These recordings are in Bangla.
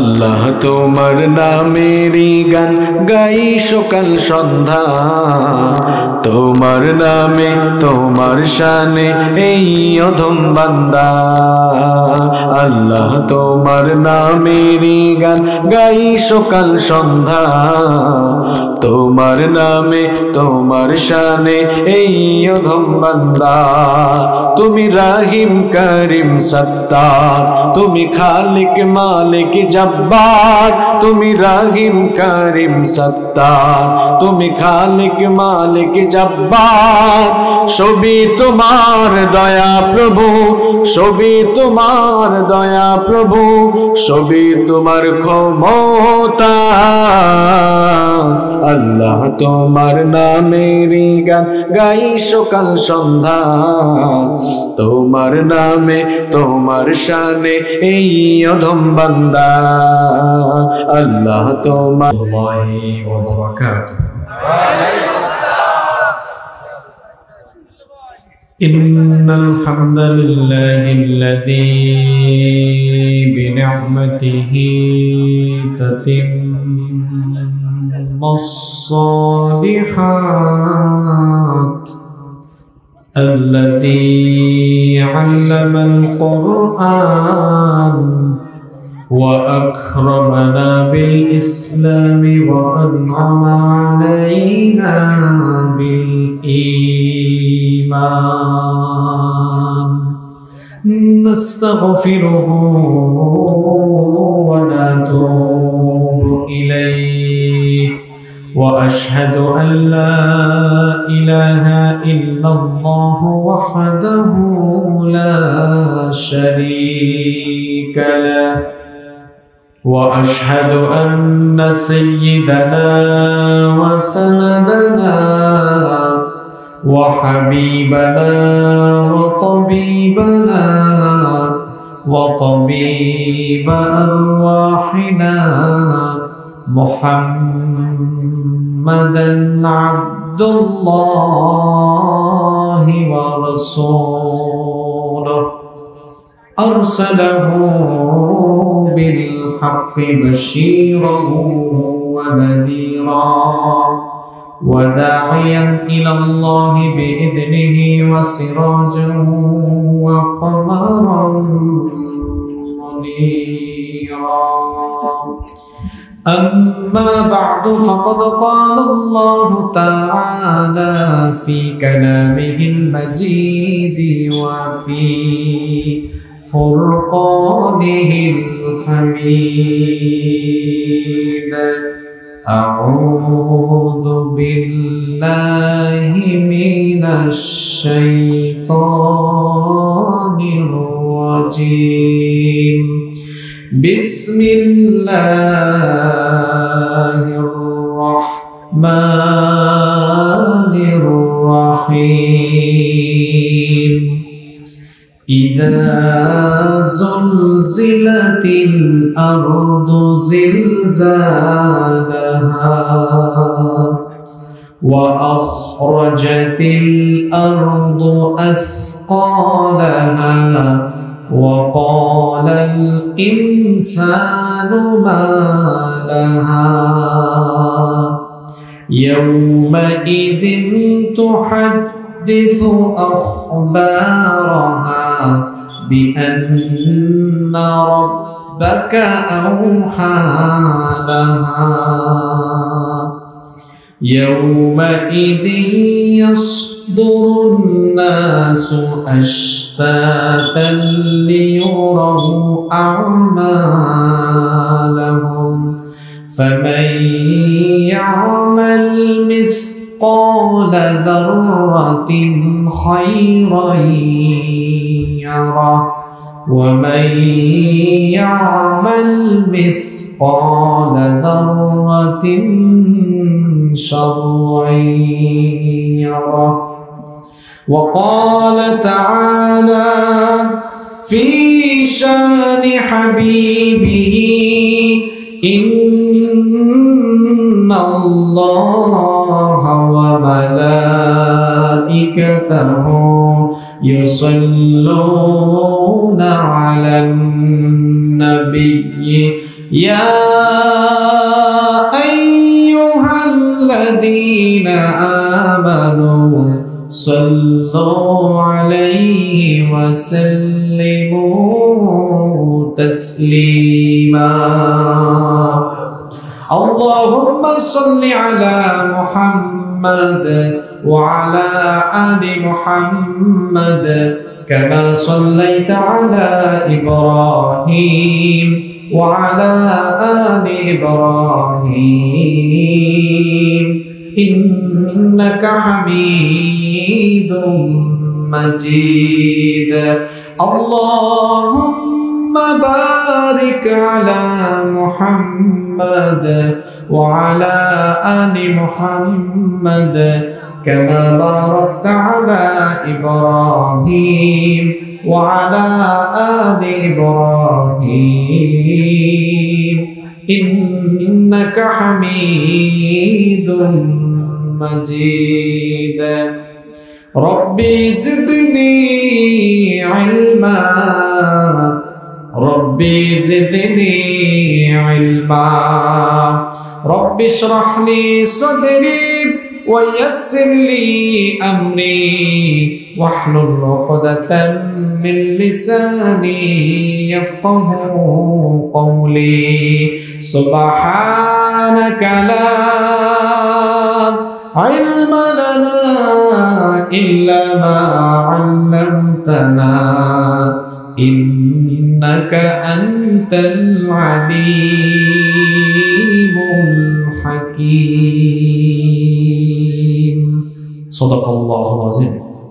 আল্লাহ তোমার নামেরই গান গাই সকাল সন্ধ্যা, তোমার নামে তোমার শানে এই অধম বান্দা। আল্লাহ তোমার নামেরই গান গাই সকাল সন্ধ্যা, তোমার নামে তোমার শানে এই অধম বান্দা। তুমি রাহিম করিম সত্তার, তুমি খালিক মালিক জব্বার, তুমি রাহিম করিম সত্তার, তুমি খালিক মালিক জব্বার। সবই তোমার দয়া প্রভু, সবই তোমার দয়া প্রভু, সবই তোমার ক্ষমতা। আল্লাহ তোমার নামেরই গান গাই সকাল সন্ধ্যা, তোমার নামে তোমার শানে এই অধম বান্দা। আল্লাহ তোমার ইন্নাল হামদুলিল্লাহিল্লাযী বিনি'মাতিহি তাতিম্মুস সালিহাত الذي علم القرآن وأكرمنا بالإسلام وأنعم علينا بالإيمان نستغفره ونتوب إليه وأشهد أن لا إله إلا الله وحده لا شريك له وأشهد أن سيدنا وسندنا وحبيبنا وطبيبنا وطبيب أرواحنا محمدًا عبد الله ورسوله أرسله بالحق بشيرا ونذيرا وداعيا إلى الله بإذنه وسراجا وقمرا منيرا. أما بعد فقد قال الله تعالى في كلامه المجيد وفي فرقانه الحميد. أعوذ بالله من الشيطان الرجيم. بسم الله الرحمن الرحيم. إذا زلزلت الأرض زلزالها وأخرجت الأرض أثقالها وقال الإنسان ما لها يومئذ تحدث أخبارها بأن ربك أوحى لها يومئذ يصدر الناس أشتاتا ليروا أعمالهم فمن يعمل مثقال ذرة خيرا يره ومن يعمل مثقال ذرة شرا يره. وقال تعالى في شان حبيبه إن الله وملائكته يصلون على النبي يا أيها الذين آمنوا صلوا عليه وسلموا تسليما اللهم صل على محمد وعلى آل محمد كما صليت على إبراهيم وعلى آل إبراهيم إنك حميد مجيد اللهم بارك على محمد وعلى آل محمد كما باركت على إبراهيم وعلى آل إبراهيم إنك حميد مجيد ربي زدني علما ربي زدني علما ربي اشرح لي صدري ويسر لي أمري واحلل عقدة من لساني يفقه قولي سبحانك لا علم لنا إلا ما علمتنا إنك أنت العليم الحكيم صدق الله العظيم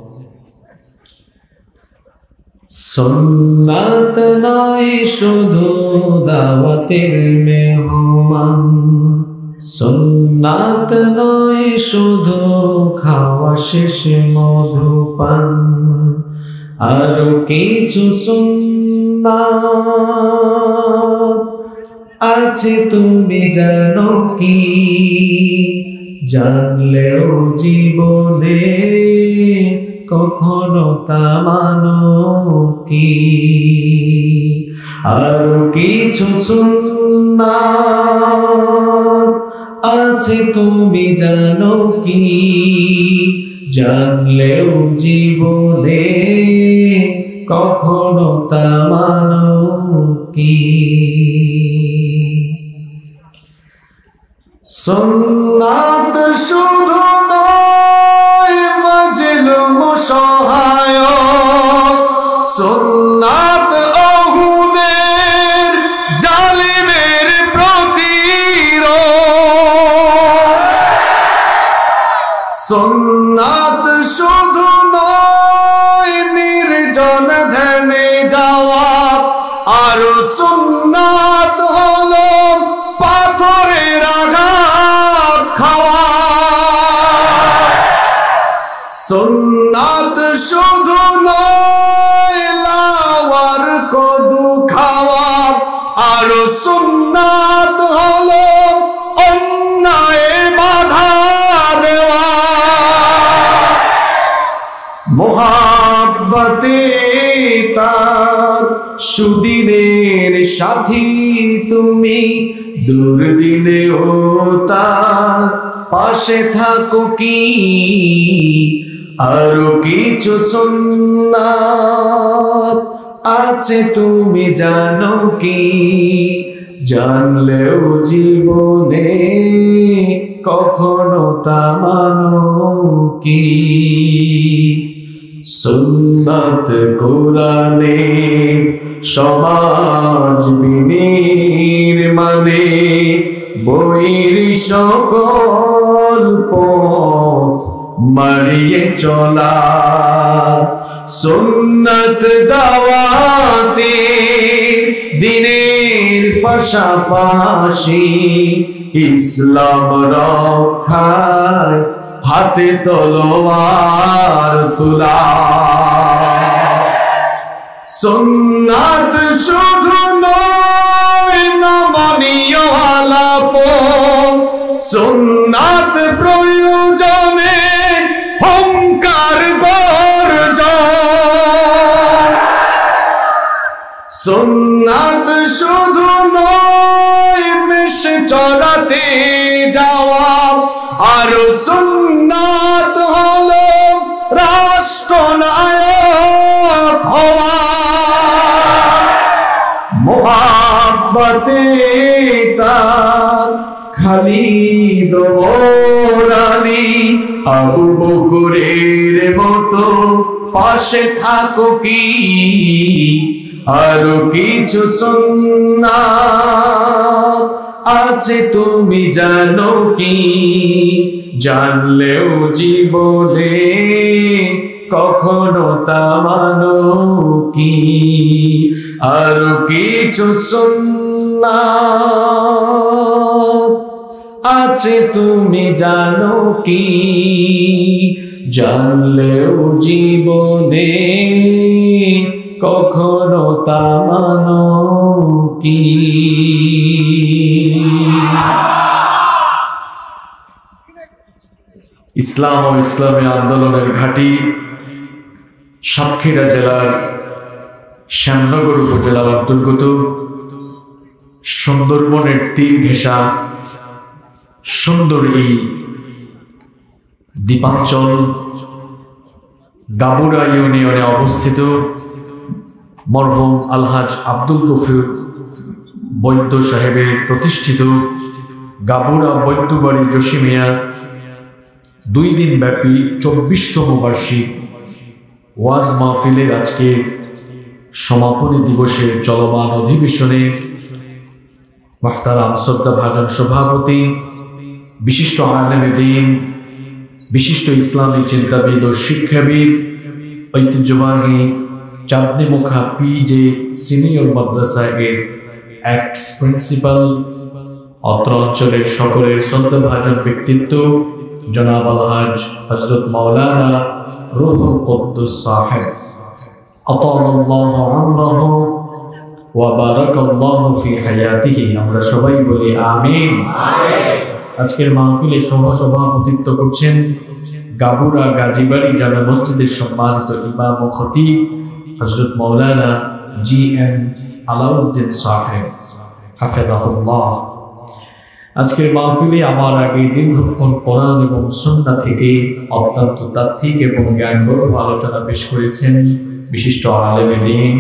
সুন্নাত নয় শুধু দাওয়াতের মেহমান সুন্নাত নয় শুধু খাওয়া শেষে মধুপান আরো কিছু সুন্নাত আছে তুমি জানো কি জানলেও জীবনে কখনো তা মানো কি আরো কিছু সুন্নাত আছে তুমি জানো কি জানলেও জীবনে কখনো তা মানো কি সুন্নাত শুধু নয় মাজলুম সহায়ক সুন্নাত ওহুদের জালিমের প্রতিরোধ সুন্নাত শুধু নয় নির্জন ধ্যানে যাওয়া আর সুন্নাত হলো পাথরের আঘাত খাওয়া সুন্নাত শুধু নয় লাওয়ার কদু খাওয়া আর সুন্নাত হলো অন্যায় বাধা দেওয়া মোহাব্বতে তার সুদিনের সাথী তুমি দুর্দিনেও তার পাশে থাকো কি আরো কিছু সুন্নাত আছে তুমি জানো কি জানলেও জীবনে কখনো তা মানো কি সুন্নাত কোরআনে সমাজ বিনির্মাণে বইর সকল পথ মারিয়ে চলা সুন্নাত দাওয়াতে দিনের পাশাপাশি ইসলাম রক্ষায় হাতে তলোয়ার তুলা সুন্নাত শুধু নয় নমনীয় আলাপ সুন্নাত প্রয়োজনে হুঙ্কার গর্জন সুন্নাত শুধু নয় সাহবাতে তার খালিদ ওমরানি আবু বকরের মতো পাশে থাকো কি আরো কিছু সুন্নাত আছে তুমি জানো কি জানলেও জীবনে কখনো তা মানো কি আরো কিছু সুন্নাত আছে তুমি জানো কি জানলেও জীবনে কখনো তা মানো কি ইসলাম ও ইসলামী আন্দোলনের ঘাঁটি সাতক্ষীরা জেলার শ্যামনগর উপজেলার অন্তর্গত সুন্দরবনের তীর ঘেঁষা সুন্দর এই দ্বীপাঞ্চল গাবুরা ইউনিয়নে অবস্থিত মরহুম আলহাজ আব্দুল গফুর বৈদ্য সাহেবের প্রতিষ্ঠিত গাবুরা বৈদ্যবাড়ি জসিমিয়া 2 দিন ব্যাপী 24তম বার্ষিক ওয়াজ মাহফিলের আজকে সমাপনী দিবসের চলমান অধিবেশনে মুহতারাম শ্রদ্ধাভাজন সভাপতি বিশিষ্ট আলেমে দ্বীন বিশিষ্ট ইসলামী চিন্তাবিদ ও শিক্ষাবিদ ঐতিহ্যবাহী চাঁদনীমুখা পিজে সিনিয়র মাদ্রাসা এর এক্স প্রিন্সিপাল অত্র অঞ্চলের সকলের শ্রদ্ধাভাজন ব্যক্তিত্ব জনাব আলহাজ হযরত মাওলানা রুহুল কুদ্দুস সাহেব আতালাল্লাহু আমরাহু ওয়া বারাকাল্লাহু ফি হায়াতিহি আমরা সবাই বলি আমিন। আজকের মাহফিলে সভাপতিত্ব করছেন গাবুরা গাজীবাড়ি জামে মসজিদের সম্মানিত ইমাম ও খতিব হযরত মাওলানা জি.এম. আলাউদ্দিন সাহেব হাফেজাহুল্লাহ। আজকের মাহফিলে আমার আগে দীর্ঘক্ষণ কোরআন এবং সুন্নাহ থেকে অত্যন্ত তাত্ত্বিক এবং জ্ঞানগর্ভ আলোচনা পেশ করেছেন বিশিষ্ট আলেমে দ্বীন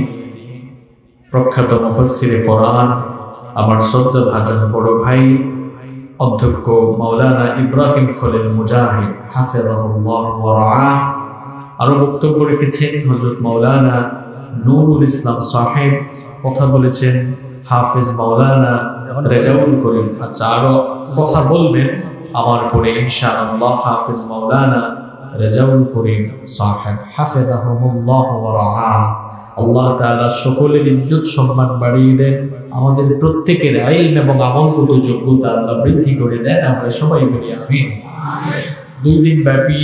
প্রখ্যাত মুফাসসিরে কোরআন আমার শ্রদ্ধাভাজন বড় ভাই অধ্যক্ষ মাওলানা ইব্রাহিম খলিল মুজাহিদ হাফেজাহুল্লাহ ওয়া রাআহ। আরো বক্তব্য রেখেছেন হযরত মাওলানা নুরুল ইসলাম সাহেব, কথা বলেছেন হাফেজ মাওলানা রেজাউল করিম। আচ্ছা, আরো কথা বলবেন আমার পরে ইনশাআল্লাহ হাফেজ মাওলানা রেজাউল করিম সাহেব হাফেজাহুল্লাহ ওয়া রাআহ। আল্লাহ তাআলা সকলের ইজ্জত সম্মান বাড়িয়ে দেন, আমাদের প্রত্যেকের ইলম এবং আমলগত যোগ্যতা আল্লাহ বৃদ্ধি করে দেন, আমরা সবাই বলি আমিন। 2 দিন ব্যাপী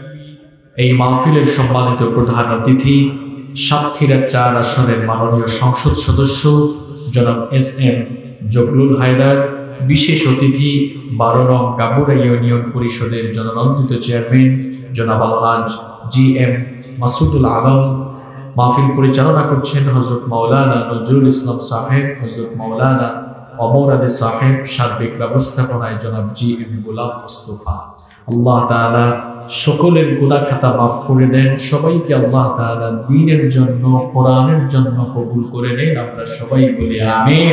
এই মাহফিলের সম্মানিত প্রধান অতিথি সাতক্ষীরা 4 আসনের মাননীয় সংসদ সদস্য জনাব এস.এম. জগলুল হায়দার, বিশেষ অতিথি 12 নং গাবুরা ইউনিয়ন পরিষদের জননন্দিত চেয়ারম্যান জনাব আলহাজ জি.এম. মাসুদুল আলম। মাহফিল পরিচালনা করছেন হযরত মাওলানা নজরুল ইসলাম সাহেব, হযরত মাওলানা ওমর আলী সাহেব, সার্বিক ব্যবস্থাপনায় জনাব জি.এম. গোলাম মুস্তাফা। আল্লাহ তাআলা সকলের গুনাহ খাতা মাফ করে দেন, সবাইকে আল্লাহ তাআলা দ্বীনের জন্য কোরআনের জন্য কবুল করে নেন, আমরা সবাই বলি আমিন।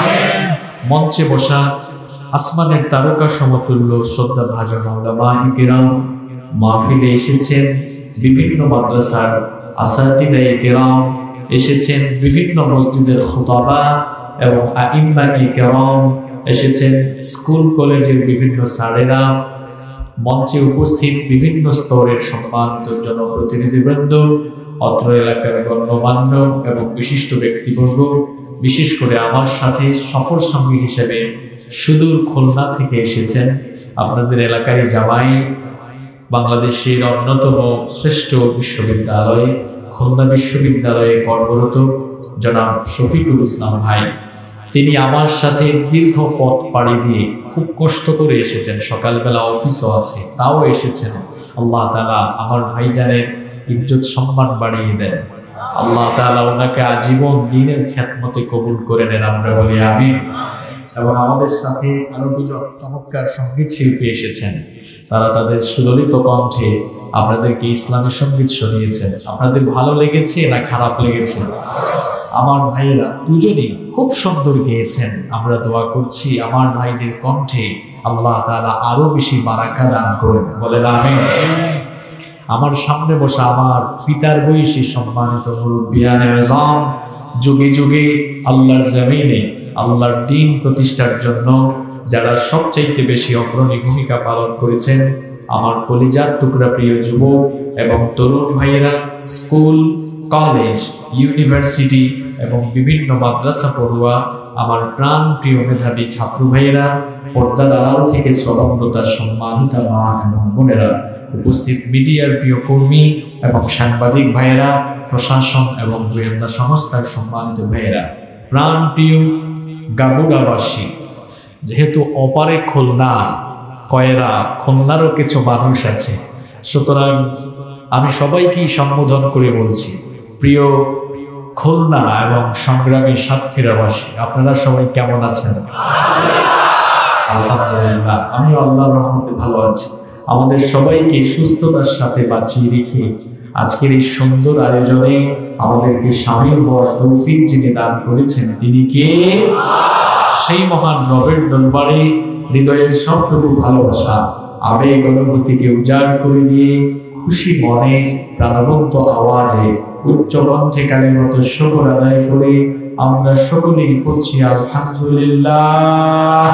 মঞ্চে বসা আসমানের তারকা সমতুল্য শ্রদ্ধাভাজন উলামায়ে কেরাম, মাহফিলে এসেছেন বিভিন্ন মাদ্রাসার আসাতিদায়ে কেরাম, এসেছেন বিভিন্ন মসজিদের খুতাবা এবং আইম্মায়ে কেরাম, এসেছেন স্কুল কলেজের বিভিন্ন স্যারেরা, মঞ্চে উপস্থিত বিভিন্ন স্তরের সম্মানিত জনপ্রতিনিধিবৃন্দ, অত্র এলাকার গণ্যমান্য এবং বিশিষ্ট ব্যক্তিবর্গ, বিশেষ করে আমার সাথে সফর সঙ্গী হিসেবে সুদূর খুলনা থেকে এসেছেন আপনাদের এলাকারই জামাই, বাংলাদেশের অন্যতম শ্রেষ্ঠ বিশ্ববিদ্যালয় খুলনা বিশ্ববিদ্যালয়ে কর্মরত জনাব শফিকুল ইসলাম ভাই। তিনি আমার সাথে দীর্ঘ পথ পাড়ি দিয়ে খুব কষ্ট করে এসেছেন, সকালবেলা অফিসও আছে, তাও এসেছেন। আল্লাহ তাআলা আমার ভাইজানের ইজ্জত সম্মান বাড়িয়ে দেন, আল্লাহ তাআলা ওনাকে আজীবন দ্বীনের খেদমতে কবুল করে নেন, আমরা বলি আমিন। এবং আমাদের সাথে আরো 2জন চমৎকার সঙ্গীত শিল্পী এসেছেন, তারা তাদের সুললিত কণ্ঠে আপনাদেরকে ইসলামী সঙ্গীত শুনিয়েছেন। আপনাদের ভালো লেগেছে না খারাপ লেগেছে? আমার ভাইয়েরা দুজনেই খুব সুন্দর গেয়েছেন। আমরা দোয়া করছি আমার ভাইদের কণ্ঠে আল্লাহ তাআলা আরো বেশি বারাকা দান করেন, বলেন আমিন। আমার সামনে বসা আমার পিতার বয়সী সম্মানিত মুরব্বিয়ানে আযম, যুগে যুগে আল্লাহর জমিনে আল্লাহর দ্বীন প্রতিষ্ঠার জন্য যারা সবচাইতে বেশি অগ্রণী ভূমিকা পালন করেছেন, আমার কলিজার টুকরা প্রিয় যুবক এবং তরুণ ভাইয়েরা, স্কুল, কলেজ, ইউনিভার্সিটি এবং বিভিন্ন মাদ্রাসা পড়ুয়া আমার প্রাণ প্রিয় মেধাবী ছাত্র ভাইয়েরা, পর্দার আড়াল থেকে শ্রবণরতার সম্মানিতা মা এবং বোনেরা, উপস্থিত মিডিয়ার প্রিয় কর্মী এবং সাংবাদিক ভাইয়েরা, প্রশাসন এবং গোয়েন্দা সংস্থার সম্মানিত ভাইয়েরা, প্রাণ প্রিয় গাবুড়াবাসী, যেহেতু অপারে খুলনা, কয়রা, খুলনারও কিছু মানুষ আছে, সুতরাং আমি সবাইকেই সম্বোধন করে বলছি প্রিয় খুলনা এবং সংগ্রামী সাতক্ষীরাবাসী, আপনারা সবাই কেমন আছেন? আলহামদুলিল্লাহ, আমি আল্লাহর রহমতে ভালো আছি। আমাদের সবাইকে সুস্থতার সাথে বাঁচিয়ে রেখে আজকের এই সুন্দর আয়োজনে আমাদেরকে শামিল হওয়ার তৌফিক যিনি দান করেছেন তিনি কে? সেই মহান রবের দরবারে হৃদয়ের সবটুকু ভালোবাসা, আবেগ, অনুভূতিকে উজাড় করে দিয়ে খুশি মনে প্রাণবন্ত আওয়াজে উচ্চ কণ্ঠে কালিমাত শুকর আদায় করে আমরা সকলেই করছি আলহামদুলিল্লাহ।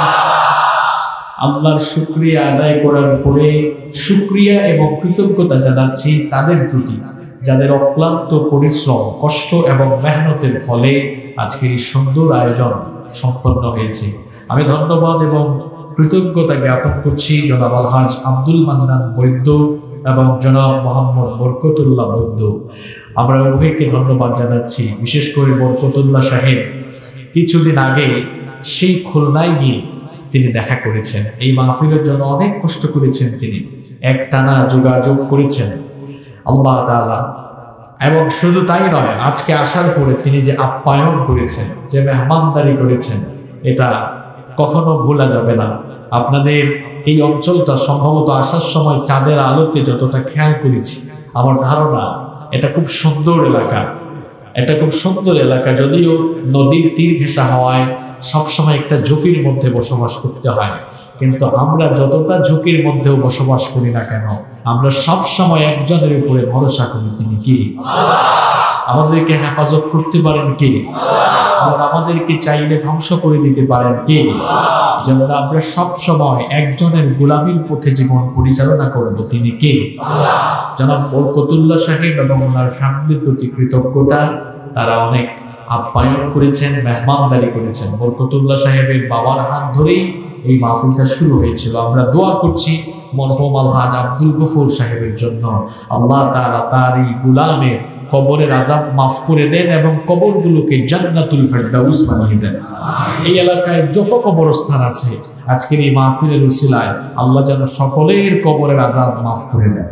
আল্লাহর শুকরিয়া আদায় করার পরে শুকরিয়া এবং কৃতজ্ঞতা জানাচ্ছি তাদের প্রতি যাদের অক্লান্ত পরিশ্রম, কষ্ট এবং মেহনতের ফলে আজকের এই সুন্দর আয়োজন সম্পন্ন হয়েছে। আমি ধন্যবাদ এবং কৃতজ্ঞতা জ্ঞাপন করছি জনাব আলহাজ আব্দুল মান্নান বৈদ্য এবং জনাব মোহাম্মদ বরকতুল্লাহ বৈদ্য। আমরা উভয়কে ধন্যবাদ জানাচ্ছি। বিশেষ করে বরকতুল্লাহ সাহেব কিছুদিন আগে সেই খুলনায় গিয়ে তিনি দেখা করেছেন, এই মাহফিলের জন্য অনেক কষ্ট করেছেন, তিনি একটানা যোগাযোগ করেছেন আল্লাহ তাআলা। এবং শুধু তাই নয়, আজকে আসার পরে তিনি যে আপ্যায়ন করেছেন, যে মেহমানদারি করেছেন, এটা কখনো ভোলা যাবে না। আপনাদের এই অঞ্চলটা সম্ভবত আসার সময় চাঁদের আলোতে যতটা খেয়াল করেছি, আমার ধারণা এটা খুব সুন্দর এলাকা, এটা খুব সুন্দর এলাকা। যদিও নদীর তীর ঘেঁষা হওয়ায় সবসময় একটা ঝুঁকির মধ্যে বসবাস করতে হয়, কিন্তু আমরা যতটা ঝুঁকির মধ্যেও বসবাস করি না কেন, আমরা সব সময় একজনের উপরে ভরসা করি, তিনি কি? আমাদেরকে হেফাজত করতে পারেন কে? আর আমাদেরকে চাইলে ধ্বংস করে দিতে পারেন কে? যেন আমরা সব সময় একজনের গোলামির পথে জীবন পরিচালনা করব, তিনি কে? জনাব বরকতুল্লাহ সাহেব এবং ওনার ফ্যামিলির প্রতি কৃতজ্ঞতা। তারা অনেক আপ্যায়ন করেছেন, মেহমানদারি করেছেন। বরকতুল্লাহ সাহেবের বাবার হাত ধরেই এই মাহফিলটা শুরু হয়েছিল। আমরা দোয়া করছি মরহুম আলহাজ আব্দুল গফুর সাহেবের জন্য, আল্লাহ তাআলা তার এই গোলামের কবরের আযাব মাফ করে দেন এবং কবরগুলোকে জান্নাতুল ফেরদাউস বানিয়ে দেন। এই এলাকায় যত কবরস্থান আছে আজকের এই মাহফিলের উসিলায় আল্লাহ যেন সকলের কবরের আযাব মাফ করে দেন।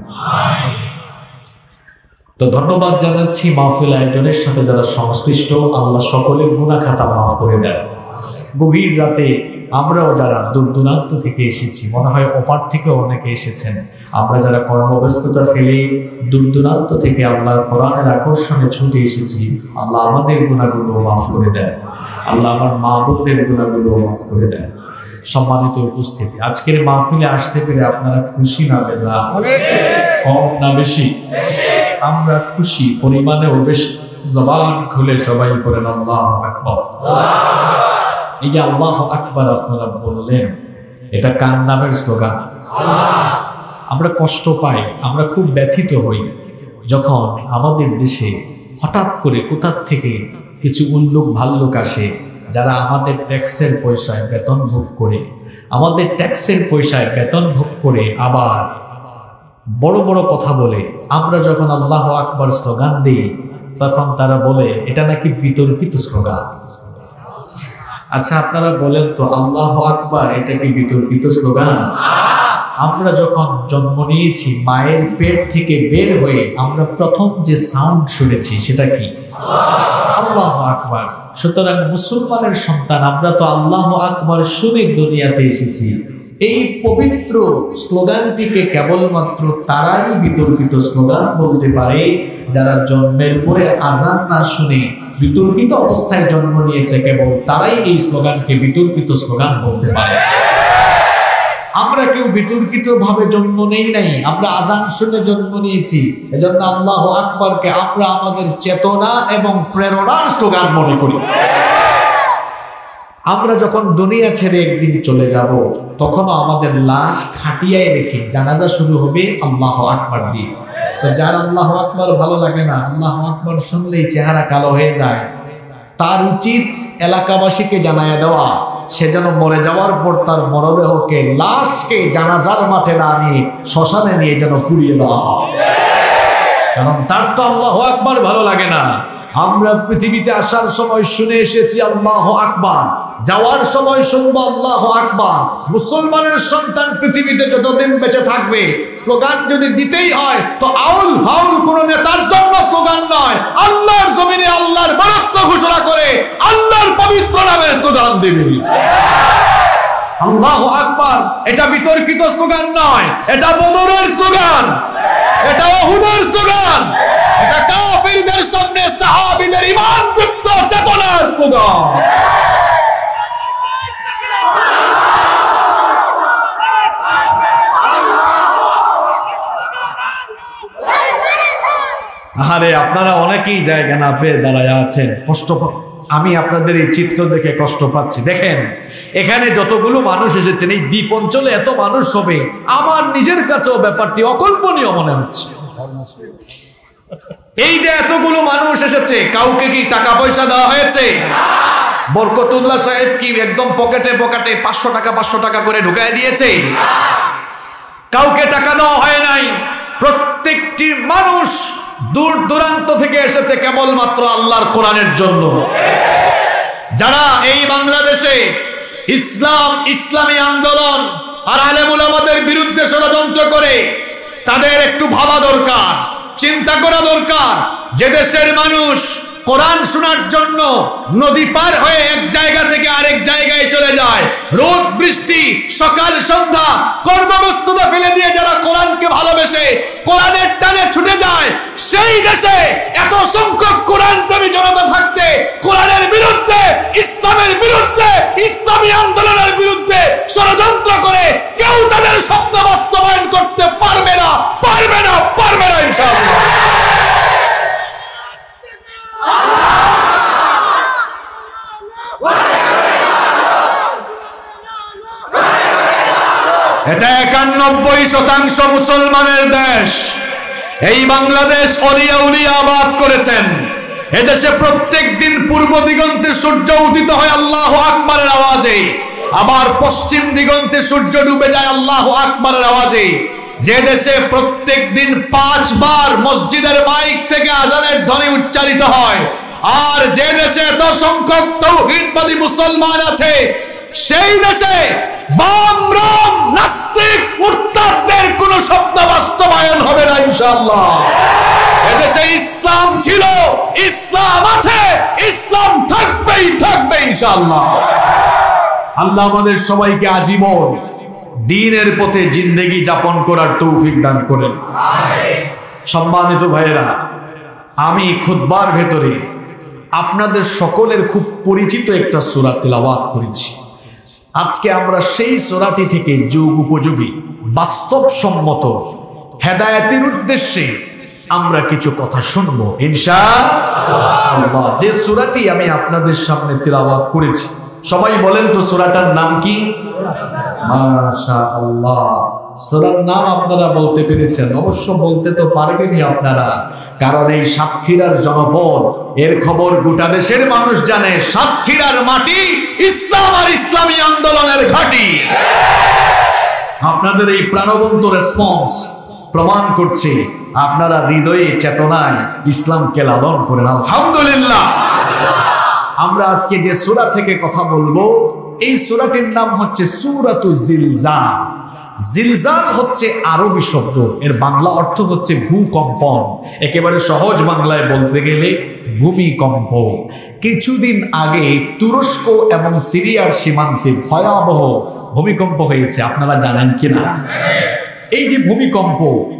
তো ধন্যবাদ জানাচ্ছি মাহফিল আয়োজনের সাথে যারা সংশ্লিষ্ট, আল্লাহ সকলের গুনাহ খাতা মাফ করে দেন। গভীর রাতে আমরাও যারা দূর দূরান্ত থেকে এসেছি, মনে হয় ওপার থেকেও অনেকে এসেছেন, আমরা যারা কর্মব্যস্ততা ফেলে দূর দূরান্ত থেকে আল্লাহর কোরআনের আকর্ষণে ছুটে এসেছি, আল্লাহ আমাদের গুনাহগুলো মাফ করে দেন, আল্লাহ আমার মা বোনদের গুনাহগুলো মাফ করে দেন। সম্মানিত উপস্থিতি, আজকের মাহফিলে আসতে পেরে আপনারা খুশি না বেজার? কম না বেশি? আমরা খুশি, পরিমাণেও বেশি। জবান খুলে সবাই করেন আল্লাহু আকবার। এই যে আল্লাহু আকবার আপনারা বললেন, এটা কার নামের স্লোগান? আমরা কষ্ট পাই, আমরা খুব ব্যথিত হই যখন আমাদের দেশে হঠাৎ করে কোথা থেকে কিছু উল্লুক ভাল্লুক আসে, যারা আমাদের ট্যাক্সের পয়সায় বেতন ভোগ করে, আমাদের ট্যাক্সের পয়সায় বেতন ভোগ করে আবার বড় বড় কথা বলে। আমরা যখন আল্লাহু আকবার স্লোগান দিই তখন তারা বলে এটা নাকি বিতর্কিত স্লোগান। আচ্ছা আপনারা বলেন তো, আল্লাহু আকবার এটা কি বিতর্কিত স্লোগান? আমরা যখন জন্ম নিয়েছি, মায়ের পেট থেকে বের হয়ে আমরা প্রথম যে সাউন্ড শুনেছি সেটা কি? আল্লাহু আকবার। সুতরাং মুসলমানের সন্তান আমরা তো আল্লাহু আকবার শুনে দুনিয়াতে এসেছি। এই পবিত্র স্লোগানটিকে কেবলমাত্র তারাই বিতর্কিত স্লোগান বলতে পারে যারা জন্মের পরে আযান না শুনে বিতর্কিত অবস্থায় জন্ম নিয়েছে, কেবল তারাই এই স্লোগানকে বিতর্কিত স্লোগান বলতে পারে। আমরা কেউ বিতর্কিত ভাবে জন্ম নেই নাই, আমরা আজান শুনে জন্ম নিয়েছি। এজন্য আল্লাহু আকবারকে আমরা আমাদের চেতনা এবং প্রেরণার স্লোগান মনে করি। আমরা যখন দুনিয়া ছেড়ে একদিন চলে যাব, তখনও আমাদের লাশ খাটিয়ায় রেখে জানাজা শুরু হবে আল্লাহু আকবার দিয়ে। তো যার আল্লাহু আকবার ভালো লাগে না, আল্লাহু আকবার শুনলেই চেহারা কালো হয়ে যায়, তার উচিত এলাকাবাসীকে জানায়া দেওয়া, সে যেন মরে যাওয়ার পর তার মরদেহকে, লাশকে জানাজার মাঠে না নিয়ে শ্মশানে নিয়ে যেন পুড়িয়ে দেওয়া হয়, কারণ তার তো আল্লাহু আকবার ভালো লাগে না। আমরা পৃথিবীতে আসার সময় শুনে এসেছি আল্লাহু আকবার, যাওয়ার সময় শুনবো আল্লাহু আকবার। মুসলমানের সন্তান পৃথিবীতে যতদিন বেঁচে থাকবে, স্লোগান যদি দিতেই হয় তো আউল ফাউল কোন নেতার জন্য স্লোগান নয়, আল্লাহর জমিনে আল্লাহর বরত্ব ঘোষণা করে আল্লাহর পবিত্র নামে স্লোগান দিবে। আল্লাহু আকবার এটা বিতর্কিত স্লোগান নয়, এটা বদরের স্লোগান, এটা উহুদের স্লোগান, এটা কাফিরদের সামনে সাহাবীদের ঈমান দীপ্ত চেতনার স্লোগান। আরে আপনারা অনেকেই জায়গা না পেয়ে দাঁড়ায় আছেন, কষ্ট। আমি আপনাদের এই চিত্র দেখে কষ্ট পাচ্ছি। দেখেন এখানে যতগুলো মানুষ এসেছেন, এই দ্বীপ অঞ্চলে এত মানুষ হবে, আমার নিজের কাছেও ব্যাপারটি অকল্পনীয় মনে হচ্ছে। এই যে এতগুলো মানুষ এসেছে, কাউকে কি টাকা পয়সা দেওয়া হয়েছে? বরকতুল্লাহ সাহেব কি একদম পকেটে পকেটে 500 টাকা 500 টাকা করে ঢুকায় দিয়েছে? কাউকে টাকা দেওয়া হয় নাই। প্রত্যেকটি মানুষ দূর দূরান্ত থেকে এসেছে কেবলমাত্র আল্লাহর কোরআনের জন্য। যারা এই বাংলাদেশে ইসলাম, ইসলামী আন্দোলন আর আলেম উলামাদের বিরুদ্ধে ষড়যন্ত্র করে, তাদের একটু ভাবা দরকার, চিন্তা করা দরকার। যে দেশের মানুষ কোরআন শোনার জন্য নদী পার হয়ে এক জায়গা থেকে আরেক জায়গায় চলে যায়, রোদ বৃষ্টি সকাল সন্ধ্যা কর্মব্যস্ততা ফেলে দিয়ে যারা কোরআনকে ভালোবেসে কোরআনের টানে ছুটে যায়, সেই দেশে এত সংখ্যক কোরআন প্রেমী জনতা থাকতে কোরআনের বিরুদ্ধে, ইসলামের বিরুদ্ধে, ইসলামী আন্দোলনের বিরুদ্ধে ষড়যন্ত্র করে কেউ তাদের স্বপ্ন বাস্তবায়ন করতে পারবে না, পারবে না, পারবে না ইনশাআল্লাহ। এটা 91% মুসলমানের দেশ। এই বাংলাদেশ অলিয়া উলিয়া আবাদ করেছেন। এদেশে প্রত্যেক দিন পূর্ব দিগন্তে সূর্য উদিত হয় আল্লাহু আকবারের আওয়াজে, আবার পশ্চিম দিগন্তে সূর্য ডুবে যায় আল্লাহু আকবারের আওয়াজে। যে দেশে প্রত্যেক দিন 5 বার মসজিদের মাইক থেকে আজানের ধ্বনি উচ্চারিত হয়, আর যে দেশে এত সংখ্যক তাওহীদবাদী মুসলমান আছে, সেই দেশে বাম রাম নাস্তিক মুরতাদদের কোন স্বপ্ন বাস্তবায়ন হবে না ইনশাআল্লাহ। এদেশে ইসলাম ছিল, ইসলাম আছে, ইসলাম থাকবেই থাকবে ইনশাআল্লাহ। আল্লাহ আমাদের সবাইকে আজীবন দ্বীনের পথে জিন্দেগি যাপন করার তৌফিক দান করেন। সম্মানিত ভাইয়েরা, আমি খুতবার ভেতরে আপনাদের সকলের খুব পরিচিত একটা সূরা তেলাওয়াত করেছি। আজকে আমরা সেই সূরাটি থেকে যুগ উপযোগী, বাস্তবসম্মত হেদায়েতের উদ্দেশ্যে আমরা কিছু কথা শুনবো ইনশাআল্লাহ। যে সূরাটি আমি আপনাদের সামনে তেলাওয়াত করেছি, সবাই বলেন তো সূরাটার নাম কি? মাশাআল্লাহ, সূরার নাম আপনারা বলতে পেরেছেন। অবশ্য বলতে তো পারবেনই আপনারা, কারণ এই সাতক্ষীরার জনপদ, এর খবর গোটা দেশের মানুষ জানে। সাতক্ষীরার মাটি ইসলাম আর ইসলামী আন্দোলনের ঘাঁটি। আপনাদের এই প্রাণবন্ত রেসপন্স প্রমাণ করছে আপনারা হৃদয়ে চেতনায় ইসলামকে লালন করেন। আলহামদুলিল্লাহ। আমরা আজকে যে সূরা থেকে কথা বলবো, এই সূরাটির নাম হচ্ছে সূরাতুল জিলজাল। জিলজাল হচ্ছে আরবি শব্দ, এর বাংলা অর্থ হচ্ছে ভূকম্পন। একেবারে সহজ বাংলায় বলতে গেলে ভূমিকম্প। কিছুদিন আগে তুরস্ক এবং সিরিয়ার সীমান্তে ভয়াবহ ভূমিকম্প হয়েছে, আপনারা জানেন কিনা? এই যে ভূমিকম্প,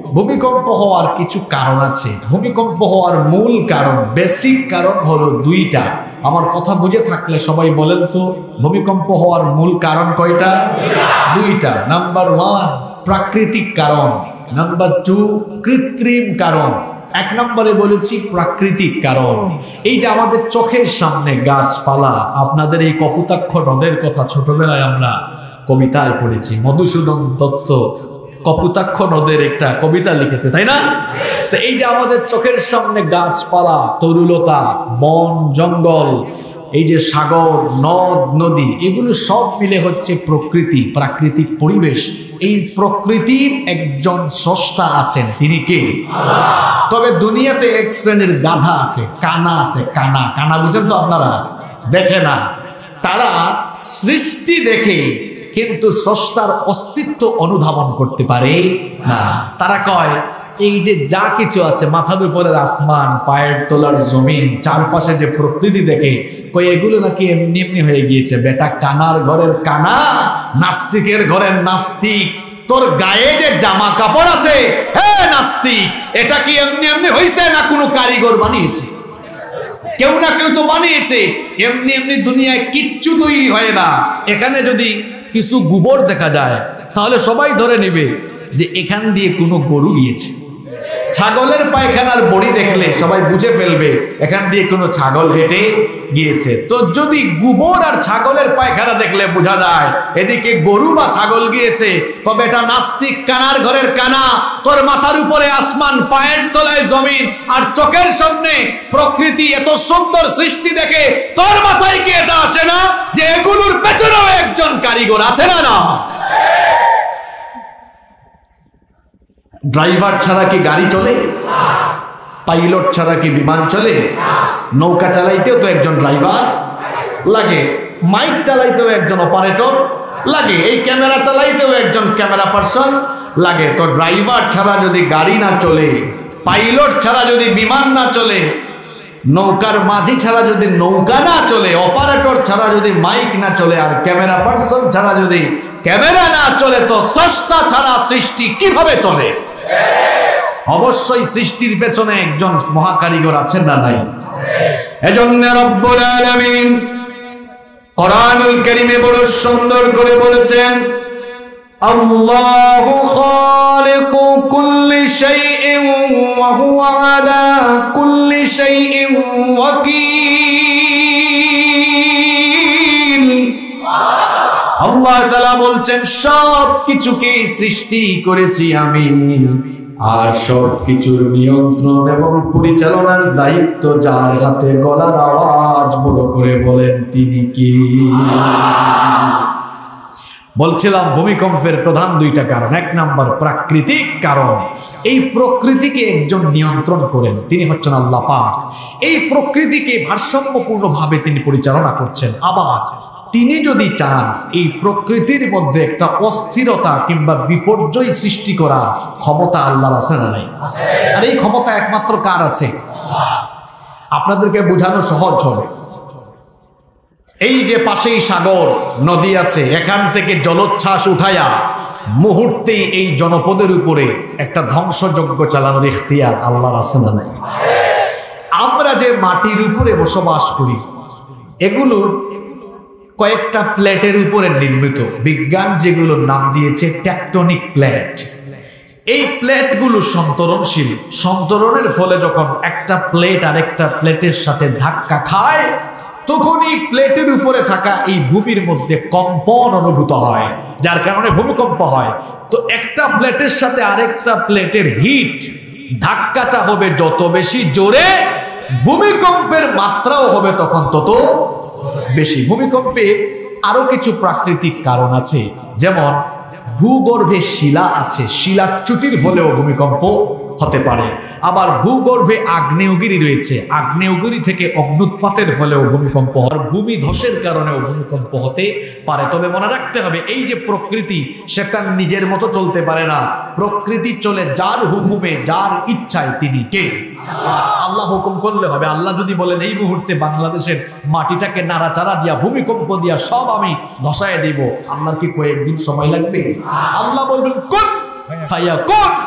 ভূমিকম্প হওয়ার কিছু কারণ আছে। ভূমিকম্প হওয়ার মূল কারণ, বেসিক কারণ হলো দুইটা। আমার কথা বুঝে থাকলে সবাই বলেন তো, ভূমিকম্প হওয়ার মূল কারণ কয়টা? দুইটা। নাম্বার 1 প্রাকৃতিক কারণ, নাম্বার 2 কৃত্রিম কারণ। 1 নম্বরে বলেছি প্রাকৃতিক কারণ। এই যে আমাদের চোখের সামনে গাছপালা, আপনাদের এই কপোতাক্ষ নদের কথা ছোটবেলায় আমরা কবিতায় পড়েছি। মধুসূদন দত্ত কপোতাক্ষ নদের একটা কবিতা লিখেছে, তাই না? তো এই যে আমাদের চোখের সামনে গাছপালা, তরুলতা, বন জঙ্গল, এই যে সাগর, নদ নদী, এগুলো সব মিলে হচ্ছে প্রকৃতি, প্রাকৃতিক পরিবেশ। এই প্রকৃতির একজন স্রষ্টা আছেন, তিনি কে? তবে দুনিয়াতে এক শ্রেণীর গাধা আছে, কানা আছে। কানা কানা বুঝেন তো আপনারা? দেখে না, তারা সৃষ্টি দেখে কিন্তু স্রষ্টার অস্তিত্ব অনুধাবন করতে পারে না। তারা কয় এই যে যা কিছু আছে, মাথার উপরের আসমান, পায়ের তলার জমিন, চারপাশে যে প্রকৃতি দেখে, কই এগুলো নাকি এমনি এমনি হয়ে গিয়েছে। বেটা কানার ঘরের কানা, নাস্তিকের ঘরের নাস্তিক, তোর গায়ে যে জামা কাপড় আছে, হে নাস্তিক, এটা কি এমনি এমনি হয়েছে না কোনো কারিগর বানিয়েছে? কেউ না কেউ তো বানিয়েছে। এমনি এমনি দুনিয়ায় কিচ্ছু তৈরি হয় না। এখানে যদি কিছু গোবর দেখা যায় তাহলে সবাই ধরে নেবে যে এখান দিয়ে কোনো গরু গিয়েছে। ছাগলের পায়খানার বড়ি দেখলে সবাই বুঝে ফেলবে এখান দিয়ে কোনো ছাগল হেঁটে গিয়েছে। তো যদি গোবর আর ছাগলের পায়খানা দেখলে বোঝা যায় এদিকে গরু বা ছাগল গিয়েছে, তবে এটা নাস্তিক কানার ঘরের কানা। তোর মাথার উপরে আসমান, পায়ের তলায় জমিন, আর চোখের সামনে প্রকৃতি, এত সুন্দর সৃষ্টি দেখে তোর মাথায় কি এটা আসে না যে এগুলোর পেছনেও একজন কারিগর আছে? না না, ড্রাইভার ছাড়া কি গাড়ি চলে? পাইলট ছাড়া কি বিমান চলে? নৌকা চালাইতেও তো একজন ড্রাইভার লাগে, মাইক চালাইতেও একজন অপারেটর লাগে, এই ক্যামেরা চালাইতেও একজন ক্যামেরা পার্সন লাগে। তো ড্রাইভার ছাড়া যদি গাড়ি না চলে, পাইলট ছাড়া যদি বিমান না চলে, নৌকার মাঝি ছাড়া যদি নৌকা না চলে, অপারেটর ছাড়া যদি মাইক না চলে, আর ক্যামেরা পার্সন ছাড়া যদি ক্যামেরা না চলে, তো স্রষ্টা ছাড়া সৃষ্টি কিভাবে চলে? অবশ্যই সৃষ্টির পেছনে একজন মহাকারিগর আছেন না নাই? এজন্য রব্বুল আলামিন কোরআনুল কারীমে বড় সুন্দর করে বলেছেন, আল্লাহু খালিকু কুল্লি শাইইন ওয়া হুয়া আলা কুল্লি শাইইন ওয়াকিল। আল্লাহ তাআলা বলছেন সব কিছুকে সৃষ্টি করেছি আমি, আর সব কিছুর নিয়ন্ত্রণ এবং পরিচালনার দায়িত্ব যার হাতে। গলার আওয়াজ বড় করে বলেন তিনি কি? বলছিলাম ভূমিকম্পের প্রধান দুইটা কারণ। 1 নম্বর প্রাকৃতিক কারণ। এই প্রকৃতিকে একজন নিয়ন্ত্রণ করেন, তিনি হচ্ছেন আল্লাহ পাক। এই প্রকৃতিকে ভারসাম্যপূর্ণভাবে তিনি পরিচালনা করছেন। আবার তিনি যদি চান এই প্রকৃতির মধ্যে একটা অস্থিরতা কিংবা বিপর্যয় সৃষ্টি করা ক্ষমতা আল্লাহর আছে না নাই? আর এই ক্ষমতা একমাত্র কার আছে? আপনাদেরকে বোঝানো সহজ হবে। এই যে পাশেই সাগর, নদী আছে, এখান থেকে জলোচ্ছ্বাস উঠায়া মুহূর্তেই এই জনপদের উপরে একটা ধ্বংসযজ্ঞ চালানোর ইখতিয়ার আল্লাহর আছে না নাই? আমরা যে মাটির উপরে বসবাস করি, এগুলো কয়েকটা প্লেটের উপরে নির্মিত। বিজ্ঞান যেগুলোর নাম দিয়েছে টেকটনিক প্লেট। এই প্লেটগুলো সন্তরণশীল। সন্তরণের ফলে যখন একটা প্লেট আরেকটা প্লেটের সাথে ধাক্কা খায়, তখনই প্লেটের উপরে থাকা এই ভূমির মধ্যে কম্পন অনুভূত হয়, যার কারণে ভূমিকম্প হয়। তো একটা প্লেটের সাথে আরেকটা প্লেটের হিট, ধাক্কাটা হবে যত বেশি জোরে, ভূমিকম্পের মাত্রাও হবে তখন তত বেশি। ভূমিকম্পে আরো কিছু প্রাকৃতিক কারণ আছে, যেমন ভূগর্ভে শিলা আছে, শিলাচ্যুতির ফলেও ভূমিকম্প হতে পারে। আবার ভূগর্ভে আগ্নেয়গিরি রয়েছে, আগ্নেয়গিরি থেকে অগ্নুৎপাতের ফলেও ভূমিকম্প হয়। ভূমি ধসের কারণেও ভূমিকম্প হতে পারে। তবে মনে রাখতে হবে, এই যে প্রকৃতি, সেটা নিজের মতো চলতে পারে না। প্রকৃতি চলে যার হুকুমে, যার ইচ্ছায়। তিনি কে? আল্লাহ হুকুম করলে হবে। আল্লাহ যদি বলেন এই মুহূর্তে বাংলাদেশের মাটিটাকে নাড়াচাড়া দিয়া, ভূমিকম্প দিয়া সব আমি ধসায় দিব, আল্লাহর কি কয়েকদিন সময় লাগবে? আল্লাহ বলবেন কুন ফায়াকুন,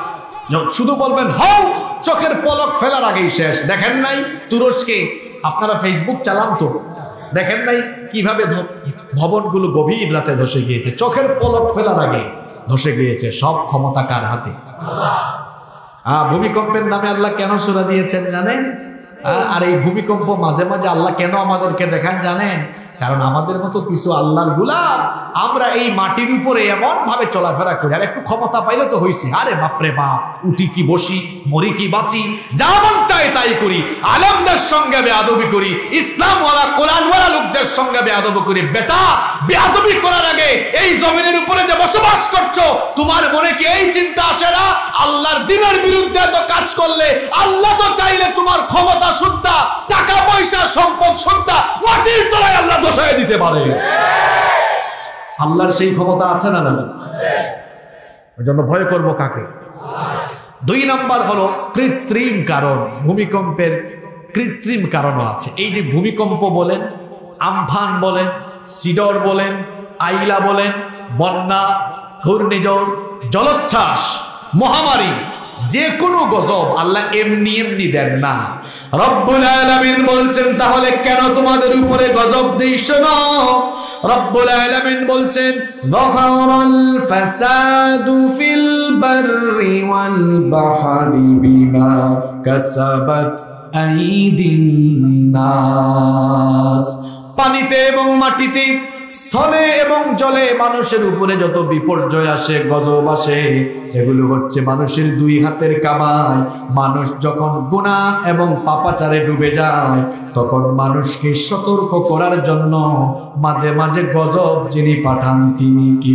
শুধু বলবেন হও, চোখের পলক ফেলার আগেই শেষ। দেখেন নাই তুরস্কে, আপনারা ফেসবুক চালান তো, দেখেন নাই কিভাবে ভবনগুলো গভীর রাতে ধসে গিয়েছে, চোখের পলক ফেলার আগে ধসে গিয়েছে। সব ক্ষমতা কার হাতে? ভূমিকম্পের নামে আল্লাহ কেন সূরা দিয়েছেন জানেন? আর এই ভূমিকম্প মাঝে মাঝে আল্লাহ কেন আমাদেরকে দেখান জানেন? কারণ আমাদের মতো কিছু আল্লাহর গোলাম আমরা এই মাটির উপরে এমন ভাবে চলাফেরা করি, আর একটু ক্ষমতা পাইলে তো হইছে, আরে বাপরে বাপ, উঠি কি বসি, মরি কি বাঁচি, যা মন চাই তাই করি, আলেমদের সঙ্গে বেয়াদবি করি, ইসলামওয়ালা কোরআনওয়ালা লোকদের সঙ্গে বেয়াদবি করি। বেটা, বেয়াদবি করার আগে এই জমিনের উপরে যে বসবাস করছো, তোমার মনে কি এই চিন্তা আসে না আল্লাহর দ্বীনের বিরুদ্ধে তো কাজ করলে আল্লাহ তো চাইলে তোমার ক্ষমতা শুদ্ধা, টাকা পয়সা সম্পদ শুদ্ধা মাটির তলায় আল্লাহ ধসায় দিতে পারে। আল্লাহর সেই ক্ষমতা আছে না? না, ওই জন্য ভয় করবো কাকে? 2 নাম্বার হলো কৃত্রিম কারণ। ভূমিকম্পের কৃত্রিম কারণও আছে। এই যে ভূমিকম্প বলেন, আমফান বলেন, সিডর বলেন, আইলা বলেন, বন্যা, ঘূর্ণিঝড়, জলোচ্ছ্বাস, মহামারী, যে কোনো গজব আল্লাহ এমনি এমনি দেন না। রব্বুল আলামিন বলছেন তাহলে কেন তোমাদের উপরে গজব দেই? শোনো, রব্বুল আলামিন বলছেন যাহারাল ফাসাদু ফিল বাররি ওয়াল বাহরি বিমা কাসাবাত আইদিন নাস। পানিতে এবং মাটিতে, স্থলে এবং জলে মানুষের উপরে যত বিপর্যয় আসে, গজব আসে, এগুলো হচ্ছে মানুষের 2 হাতের কামাই। মানুষ যখন গুনাহ এবং পাপাচারে ডুবে যায়, তখন মানুষকে সতর্ক করার জন্য মাঝে মাঝে গজব যিনি পাঠান তিনি কি?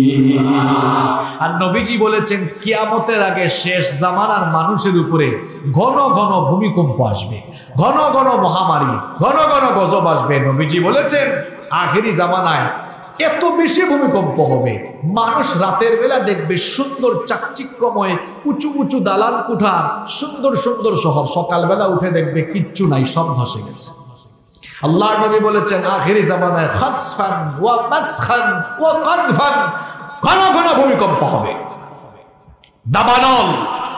আর নবীজি বলেছেন কিয়ামতের আগে শেষ জামানার মানুষের উপরে ঘন ঘন ভূমিকম্প আসবে, ঘন ঘন মহামারী, ঘন ঘন গজব আসবে। নবীজি বলেছেন আখেরি জামানায় এত বেশি ভূমিকম্প হবে, মানুষ রাতের বেলা দেখবে সুন্দর চাকচিক্যময় উঁচু উঁচু দালান কুঠার, সুন্দর সুন্দর শহর, সকালবেলা উঠে দেখবে কিচ্ছু নাই, সব ধসে গেছে। আল্লাহর নবী বলেছেন আখেরি জামানায় খাসফান ওয়া মাসখান ওয়া কাদফান, ঘন ঘন ভূমিকম্প হবে। দাবানল,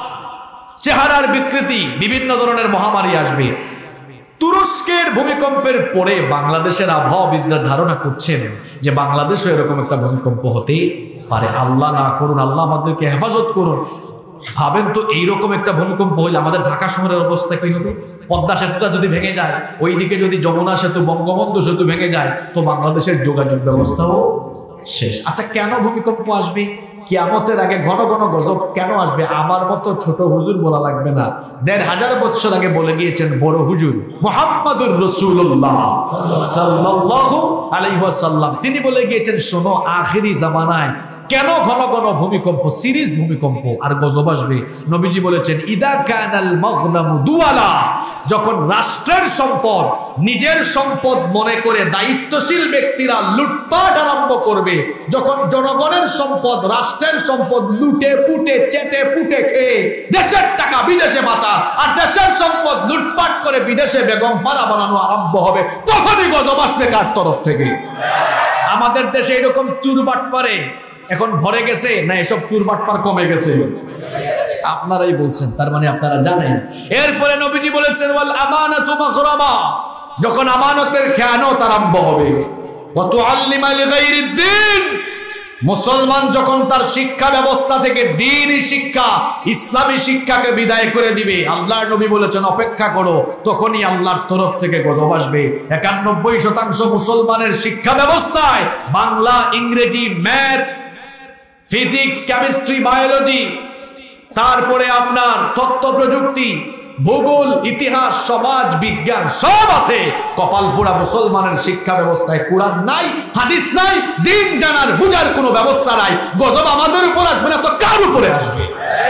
চেহারার বিকৃতি, বিভিন্ন ধরনের মহামারী আসবে। তুরস্কের ভূমিকম্পের পরে বাংলাদেশের আবহাওয়াবিদরা ধারণা করছেন যে বাংলাদেশও এরকম একটা ভূমিকম্প হতে পারে। আল্লাহ না করুন, আল্লাহ আমাদেরকে হেফাজত করুন। ভাবেন তো এইরকম একটা ভূমিকম্প হইলে আমাদের ঢাকা শহরের অবস্থা কি হবে? পদ্মা সেতুটা যদি ভেঙে যায়, ওইদিকে যদি যমুনা সেতু, বঙ্গবন্ধু সেতু ভেঙে যায়, তো বাংলাদেশের যোগাযোগ ব্যবস্থাও শেষ। আচ্ছা, কেন ভূমিকম্প আসবে? কিয়ামতের আগে ঘন ঘন গজব কেন আসবে? আমার মতো ছোট হুজুর বলা লাগবে না, 1500 বছর আগে বলে গিয়েছেন বড় হুজুর মুহাম্মদুর রাসূলুল্লাহ সাল্লাল্লাহু আলাইহি ওয়াসাল্লাম। তিনি বলে গিয়েছেন শোনো, আখেরি জামানায় কেন ঘন ঘন ভূমিকম্প, সিরিজ ভূমিকম্প আর গজব আসবে। নবীজি বলেছেন ইদা কানাল মাগনামু দুয়ালা, যখন রাষ্ট্রের সম্পদ নিজের সম্পদ মনে করে দায়িত্বশীল ব্যক্তিরা লুটপাট আরম্ভ করবে, যখন জনগণের সম্পদ, রাষ্ট্রের সম্পদ লুটে পুটে চেটে পুটে খেয়ে দেশের টাকা বিদেশে বাঁচা, আর দেশের সম্পদ লুটপাট করে বিদেশে বেগম পাড়া বানানো আরম্ভ হবে, তখনই গজব আসবে কার তরফ থেকে? আমাদের দেশে এরকম চুরবাট পারে এখন ভরে গেছে না, এসব চুরবাটপার কমে গেছে? আপনারাই বলছেন, তার মানে আপনারা জানেন। এরপরে নবীজি বলেছেন ওয়াল আমানাতু মাগরামা, যখন আমানতের খেয়ানত আরম্ভ হবে। ওয়া তুআল্লিমা লিগাইরিদ দ্বীন, মুসলমান যখন তার শিক্ষা ব্যবস্থা থেকে দ্বীনি শিক্ষা, ইসলামী শিক্ষাকে বিদায় করে দিবে, আল্লাহর নবী বলেছেন অপেক্ষা করো, তখনই আল্লাহর তরফ থেকে গজব আসবে। 91% মুসলমানের শিক্ষা ব্যবস্থায় বাংলা, ইংরেজি, ম্যাথ, ফিজিক্স, কেমিস্ট্রি, বায়োলজি, তারপরে আপনার তথ্য প্রযুক্তি, ভূগোল, ইতিহাস, সমাজ বিজ্ঞান সব আছে। কপালপুরা মুসলমানের শিক্ষা ব্যবস্থায় কোরআন নাই, হাদিস নাই, দিন জানার বুঝার কোনো ব্যবস্থা নাই। গজব আমাদের উপর আসবে না তো কার উপরে আসবে?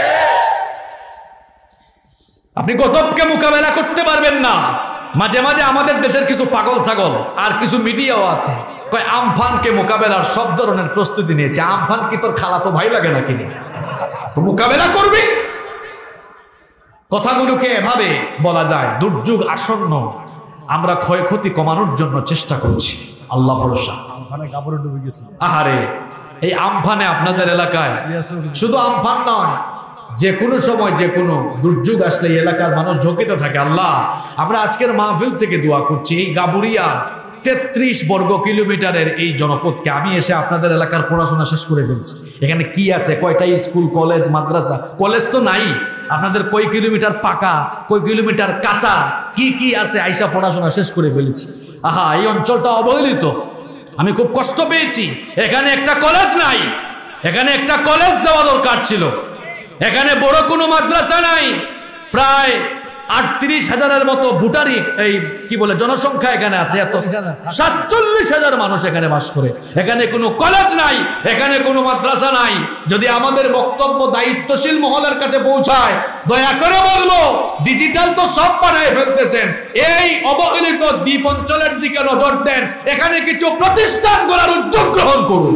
আপনি গজবকে মোকাবেলা করতে পারবেন না। মাঝে মাঝে আমাদের দেশের কিছু পাগল ছাগল আর কিছু মিডিয়াও আছে, কয় আমফানকে মোকাবেলার সব ধরনের প্রস্তুতি নিয়েছে। আমফান কি তোর খালাতো ভাই লাগে নাকি? তো মোকাবেলা করবি। কথাগুলোকে এভাবে বলা যায় দুর্যোগ আসন্ন, আমরা ক্ষয়ক্ষতি কমানোর জন্য চেষ্টা করছি, আল্লাহ ভরসা। আহারে, এই আমফানে আপনাদের এলাকায় শুধু আমফান নয়, যে কোনো সময় যে কোনো দুর্যোগ আসলে এলাকার মানুষ ঝুঁকিতে থাকে। আল্লাহ, আমরা আজকের মাহফিল থেকে দোয়া করছি এই গাবুরিয়া 33 বর্গ কিলোমিটারের এই জনপদকে আমি এসে আপনাদের এলাকার পড়াশোনা শেষ করে ফেলছি। এখানে কি আছে, কয়টা স্কুল, কলেজ, মাদ্রাসা? কলেজ তো নাই, আপনাদের কয় কিলোমিটার পাকা, কয় কিলোমিটার কাঁচা, কি কি আছে আইসা পড়াশোনা শেষ করে ফেলেছি। আহা, এই অঞ্চলটা অবহেলিত, আমি খুব কষ্ট পেয়েছি। এখানে একটা কলেজ নাই, এখানে একটা কলেজ দেওয়া দরকার ছিল। এখানে বড় কোনো মাদ্রাসা নাই। প্রায় 38,000-এর মতো ভোটারই এই কি বলে জনসংখ্যা এখানে আছে, এত 47,000 মানুষ এখানে বাস করে। এখানে কোনো কলেজ নাই, এখানে কোনো মাদ্রাসা নাই। যদি আমাদের বক্তব্য দায়িত্বশীল মহলের কাছে পৌঁছায়, দয়া করে বলবো, ডিজিটাল তো সব বানায় ফেলতেছেন, এই অবহেলিত দ্বীপ অঞ্চলের দিকে নজর দেন, এখানে কিছু প্রতিষ্ঠান গড়ার উদ্যোগ গ্রহণ করুন।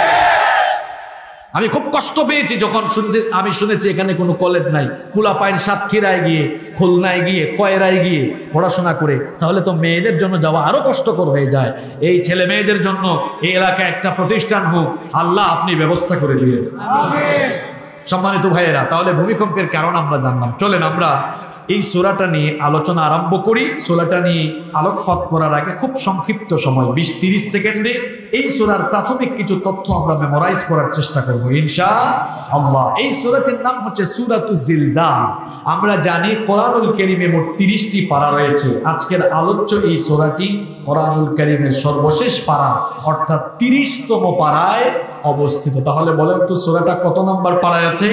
আমি খুব কষ্ট পেয়েছি যখন আমি শুনেছি এখানে কোনো কলেজ নাই। কুলাপাইন সাতক্ষীরায় গিয়ে, খুলনায় গিয়ে, কয়রায় গিয়ে পড়াশোনা করে, তাহলে তো মেয়েদের জন্য যাওয়া আরো কষ্টকর হয়ে যায়। এই ছেলে মেয়েদের জন্য এই এলাকায় একটা প্রতিষ্ঠান হোক, আল্লাহ আপনি ব্যবস্থা করে দিয়েন। সম্মানিত ভাইয়েরা, তাহলে ভূমিকম্পের কারণ আমরা জানলাম। চলেন আমরা এই সূরাটা নিয়ে আলোচনা আরম্ভ করি। সূরাটা নিয়ে আলোকপাত করার আগে খুব সংক্ষিপ্ত সময় 20-30 সেকেন্ডে এই সূরার প্রাথমিক কিছু তথ্য আমরা মেমোরাইজ করার চেষ্টা করব ইনশাআল্লাহ। এই সূরাটির নাম হচ্ছে সূরাতুজ জিলজাল। আমরা জানি কোরআনুল কারীমে মোট 30টি পারা রয়েছে। আজকের আলোচ্য এই সূরাটি কোরআনুল কারীমের সর্বশেষ পারা, অর্থাৎ 30তম পারায় অবস্থিত। তাহলে বলেন তো সূরাটা কত নম্বর পারায় আছে?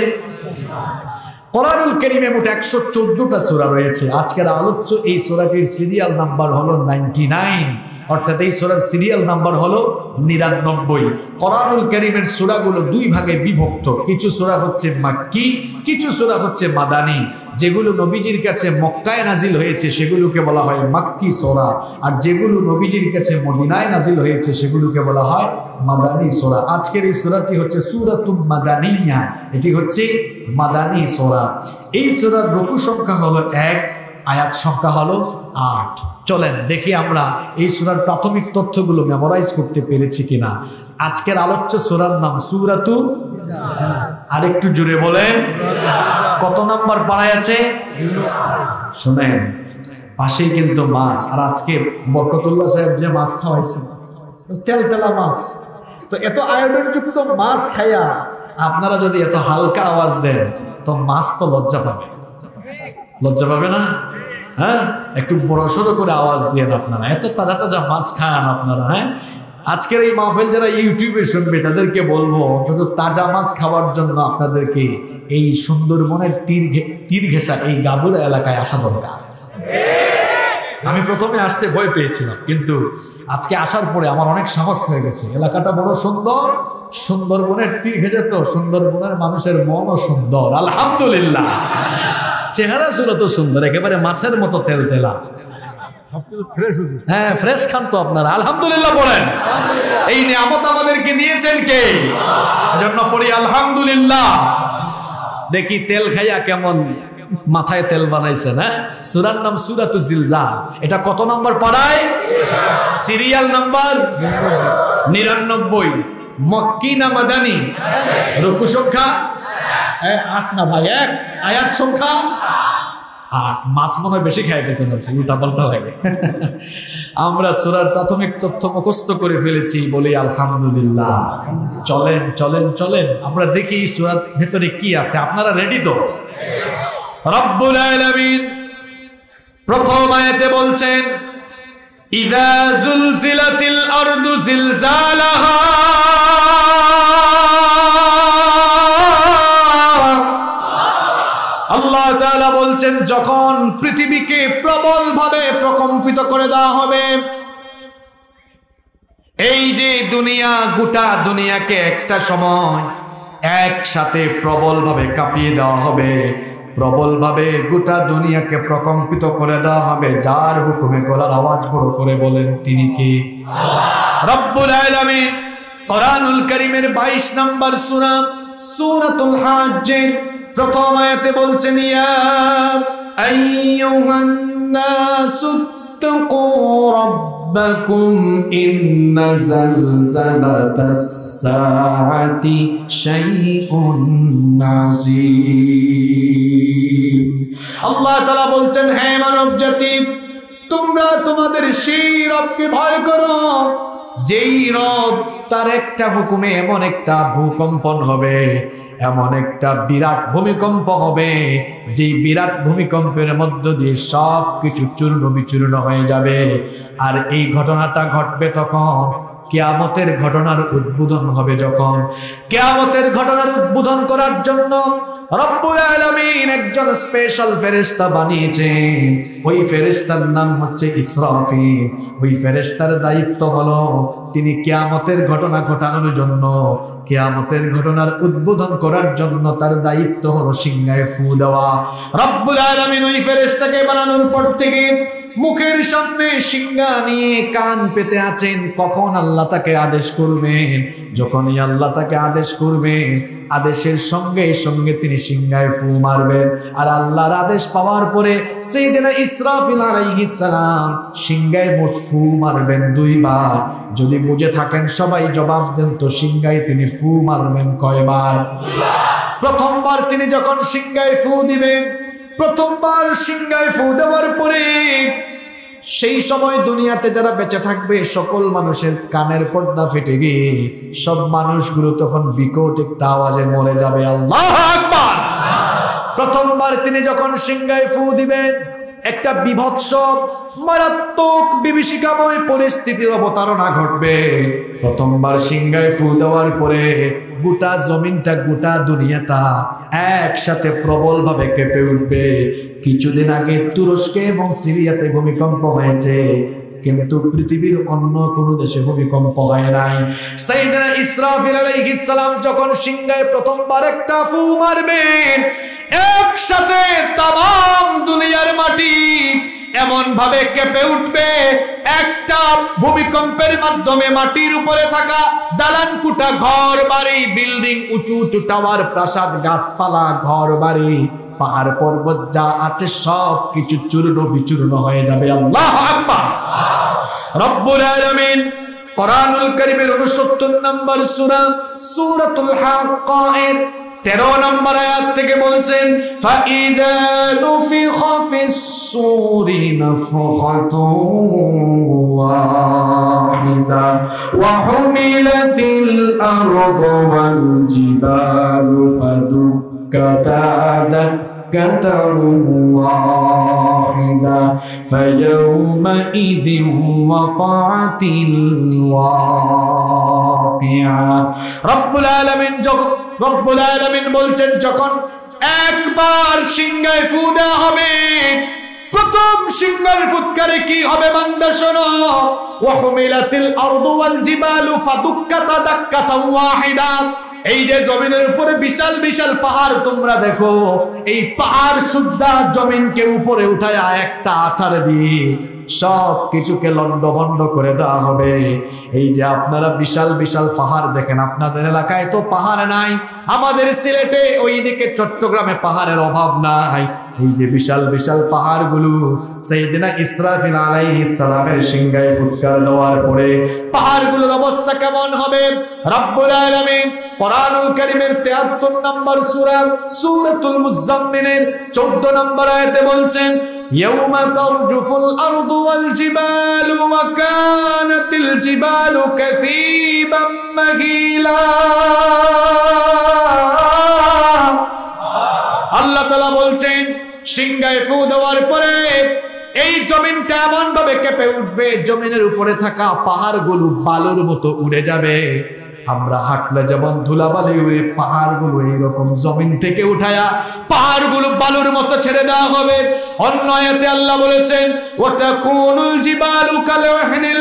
কোরআনুল কারীমে মোট 114টা সূরা রয়েছে। আজকের আলোচ্য এই সূরাটির সিরিয়াল নাম্বার হলো 99, অর্থাৎ এই সূরার সিরিয়াল নাম্বার হলো 99। কোরআনুল কারীমের সূরাগুলো দুই ভাগে বিভক্ত। কিছু সূরা হচ্ছে মাক্কি, কিছু সূরা হচ্ছে মাদানী। যেগুলো নবীজির কাছে মক্কায় নাজিল হয়েছে সেগুলোকে বলা হয় মাক্কি সূরা, আর যেগুলো নবীজির কাছে মদিনায় নাজিল হয়েছে সেগুলোকে বলা হয় মাদানী সূরা। আজকের এই সূরাটি হচ্ছে সূরাতুম মাদানিয়া, এটি হচ্ছে মাদানী সূরা। এই সূরার রুকু সংখ্যা হলো 1, আয়াত সংখ্যা হলো 8। চলেন দেখি আমরা এই সূরার প্রাথমিক তথ্যগুলো মেমোরাইজ করতে পেরেছি কিনা। আজকের আলোচ্য সূরার নাম সূরাতু, আরেকটু জোরে বলেন, কত নাম্বার পারায় আছে? শুনেন, পাশেই কিন্তু মাছ। আর আজকে বরকতুল্লাহ সাহেব যে মাছ খাওয়াইছে, তেলতেলা মাছ, তো এত আয়োডনযুক্ত মাছ খাইয়া আপনারা যদি এত হালকা আওয়াজ দেন তো মাছ তো লজ্জা পাবে। লজ্জা পাবে না? হ্যাঁ, একটু বড়সড় করে আওয়াজ দিয়ে আপনারা, এত তাজা তাজা মাছ খান আপনারা। হ্যাঁ, আজকের এই মাহফিল যারা ইউটিউবে শুনবে তাদেরকে বলবো অন্তত তাজা মাছ খাওয়ার জন্য আপনাদেরকে এই সুন্দরবনের তীর ঘেঁষা এই গাবুরা এলাকায় আসা দরকার। আমি প্রথমে আসতে ভয় পেয়েছিলাম, কিন্তু আজকে আসার পরে আমার অনেক সাহস হয়ে গেছে। এলাকাটা বড় সুন্দর, সুন্দরবনের তীর ঘেঁষে তো সুন্দরবনের মানুষের মনও সুন্দর, আলহামদুলিল্লাহ। চেহারা ছিল তো সুন্দর, একেবারে মাছের মতো তেলতেলা, হ্যাঁ ফ্রেশ খান তো আপনারা, আলহামদুলিল্লাহ বলেন। এই নিয়ামত আমাদেরকে দিয়েছেন কে? জন্য পড়ি আলহামদুলিল্লাহ। দেখি তেল খাইয়া কেমন মাথায় তেল বানাইছেন। হ্যাঁ, সূরার নাম সূরাতুজ জিলজাল। এটা কত নম্বর পারায়? Serial number 99। মক্কি না মাদানী? রুকু সংখ্যা 8 না ভাই? 1। আয়াত সংখ্যা 8। মাছ মনে হয় বেশি খাই গেছেন, উল্টা পাল্টা লাগে। আমরা সূরার প্রাথমিক তথ্য মুখস্থ করে ফেলেছি, বলি আলহামদুলিল্লাহ। চলেন চলেন চলেন আমরা দেখি সূরার ভেতরে কি আছে। আপনারা রেডি তো? রব্বুল আলামিন প্রথম আয়াতে বলছেন, ইযা যুলজিলাতিল আরদু জিলজালাহা। আল্লাহ তাআলা বলছেন, যখন পৃথিবীকে প্রবলভাবে প্রকম্পিত করে দেওয়া হবে। এই যে দুনিয়া, গোটা দুনিয়াকে একটা সময় একসাথে প্রবলভাবে কাঁপিয়ে দেওয়া হবে, প্রবলভাবে গোটা দুনিয়াকে প্রকম্পিত করে দেওয়া হবে। যার হুকুমে গলার আওয়াজ বড় করে বলেন, তিনি কে? রব্বুল আলামিন কোরআনুল কারীমের 22 নম্বর সূরা সূরাতুল হাজ্জের প্রথম আয়াতে বলছেন, ইয়া আইয়ুহান নাসু তাকু ربكم إن زلزلة الساعة شيء عظيم আল্লাহ তাআলা বলছেন হে মানব জাতি তোমরা তোমাদের সেই রবকে ভয় করো যেই রব তার একটা হুকুমে এমন একটা ভূকম্পন হবে এমন একটা বিরাট ভূমিকম্প হবে যেই বিরাট ভূমিকম্পের মধ্য দিয়ে সব কিছু চূর্ণ বিচূর্ণ হয়ে যাবে আর এই ঘটনাটা ঘটবে তখন কিয়ামতের ঘটনার উদ্বোধন হবে যখন কিয়ামতের ঘটনার উদ্বোধন করার জন্য রব্বুল আলামিন একজন স্পেশাল ফেরেশতা বানিয়েছেন ওই ফেরেশতার নাম হচ্ছে ইসরাফিল ওই ফেরেশতার দায়িত্ব হলো তিনি কিয়ামতের ঘটনা ঘটানোর জন্য কিয়ামতের ঘটনার উদ্বোধন করার জন্য তার দায়িত্ব হলো সিংহায় ফু দেওয়া রব্বুল আলামিন ওই ফেরেশতাকে বানানোর পর থেকে মুখের সামনে সিংহা নিয়ে কান পেতে আছেন কখন আল্লাহ তাকে আদেশ করবেন যখনই আল্লাহ তাকে আদেশ করবেন আদেশের সঙ্গে সঙ্গে তিনি সিংহায় ফু মারবেন আর আল্লাহর আদেশ পাওয়ার পরে সাইয়েদনা ইসরাফিল আলাইহিস সালাম সিংহায় মোট ফু মারবেন দুইবার যদি বুঝে থাকেন সবাই জবাব দেন তো সিংহায় তিনি ফু মারবেন কয়বার প্রথমবার তিনি যখন সিংহায় ফু দিবেন প্রথমবার সিংহায় ফু দেওয়ার পরে সেই সময় দুনিয়াতে যারা বেঁচে থাকবে সকল মানুষের কানের পর্দা ফেটে গিয়ে সব মানুষগুলো তখন বিকট একটা আওয়াজে মরে যাবে আল্লাহু আকবার প্রথমবার তিনি যখন সিংহায় ফু দিবেন একটা বিভৎস মারাত্মক বিভীষিকাময় পরিস্থিতির অবতারণা ঘটবে প্রথমবার সিংহায় ফু দেওয়ার পরে গোটা জমিনটা গোটা দুনিয়াটা একসাথে প্রবলভাবে কেঁপে উঠবে কিছুদিন আগে তুরস্কে এবং সিরিয়াতে ভূমিকম্প হয়েছে কিন্তু পৃথিবীর অন্য কোন দেশে ভূমিকম্প হয় নাই সাইয়েদনা ইসরাফিল আলাইহিস সালাম যখন সিংহায় প্রথমবার একটা ফু মারবেন একসাথে তাম দুনিয়ার মাটি এমন ভাবে কেঁপে উঠবে একটা ভূমিকম্পের মাধ্যমে মাটির উপরে থাকা দালান কুটা ঘর বাড়ি বিল্ডিং উঁচু উঁচু টাওয়ার প্রাসাদ গাছপালা ঘর বাড়ি পাহাড় পর্বত যা আছে সব কিছু চূর্ণ বিচূর্ণ হয়ে যাবে আল্লাহু আকবার রব্বুল আলামিন কোরআনুল কারীমের 69 নম্বর সূরা সূরাতুল হাক্কা এর 13 নম্বর আয়াত থেকে বলছেন ফাইদা নুফিখা ফিস সূরি নাফখাতুন ওয়াহিদা ওয়া হুমিলাতিল আরদু ওয়াল জিবালু ফাদুক্কাতা দাক্কাতান ওয়াহিদা ফায়াউমাইযিন ওয়াকাতিল ওয়াকিআ রব্বুল আলামিন বলছেন যখন একবার সিংহায় ফু দেওয়া হবে প্রথম সিংহার ফুৎকারে কি হবে বান্দা শোনো ওয়া হুমিলাতিল আরদু ওয়াল জিবালু ফাদুক্কাতা দাক্কাতান ওয়াহিদা এই যে জমিনের উপরে বিশাল বিশাল পাহাড় তোমরা দেখো এই পাহাড় সুদ্ধা জমিনকে উপরে উঠায় একটা আছাড় দিয়ে সব কিছুকে লন্ডভন্ড করে দেওয়া হবে এই যে আপনারা বিশাল বিশাল পাহাড় দেখেন আপনাদের এলাকায় তো পাহাড় নাই আমাদের সিলেটে ওইদিকে চট্টগ্রামে পাহাড়ের অভাব নাই এই যে বিশাল বিশাল পাহাড়গুলো সাইয়েদনা ইসরাফিল আলাইহিস সালামের সিংহায় ফুৎকার দেওয়ার পরে পাহাড়গুলোর অবস্থা কেমন হবে রব্বুল আলামিন কোরআনুল কারীমের 73 নম্বর সূরা সূরাতুল মুজাম্মিলের 14 নম্বর আয়াতে বলছেন يوم ترجف الأرض والجبال وكانت الجبال كثيبا مهيلا আল্লাহ তাআলা বলছেন সিংহায় ফু দেওয়ার পরে এই জমিনটা এমন ভাবে কেঁপে উঠবে জমিনের উপরে থাকা পাহাড়গুলো বালুর মতো উড়ে যাবে আমরা হাঁটলে যেমন ধুলাবালি উড়ে পাহাড়গুলো এইরকম জমিন থেকে উঠায়া পাহাড়গুলো বালুর মতো ছেড়ে দেওয়া হবে অন্য আয়াতে আল্লাহ বলেছেন ওয়াতাকুনুল জিবালু কালওহনিল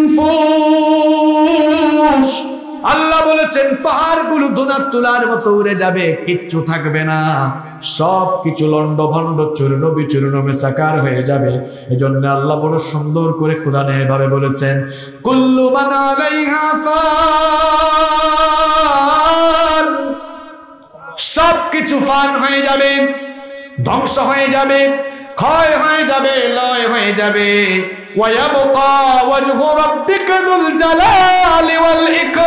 মানফুস আল্লাহ বলেছেন পাহাড়গুলো ধুনার তুলার মতো উড়ে যাবে কিচ্ছু থাকবে না সব কিছু লন্ডভন্ড চূর্ণ বিচূর্ণ মেসাকার হয়ে যাবে এজন্য আল্লাহ বড় সুন্দর করে কোরআনে এভাবে বলেছেন কুল্লু মান আলাইহা ফান সব কিছু ফান হয়ে যাবে ধ্বংস হয়ে যাবে ক্ষয় হয়ে যাবে, লয় হয়ে যাবে। ওয়ায়াবকা ওয়াজহু রাব্বিকা যুল জালালি ওয়াল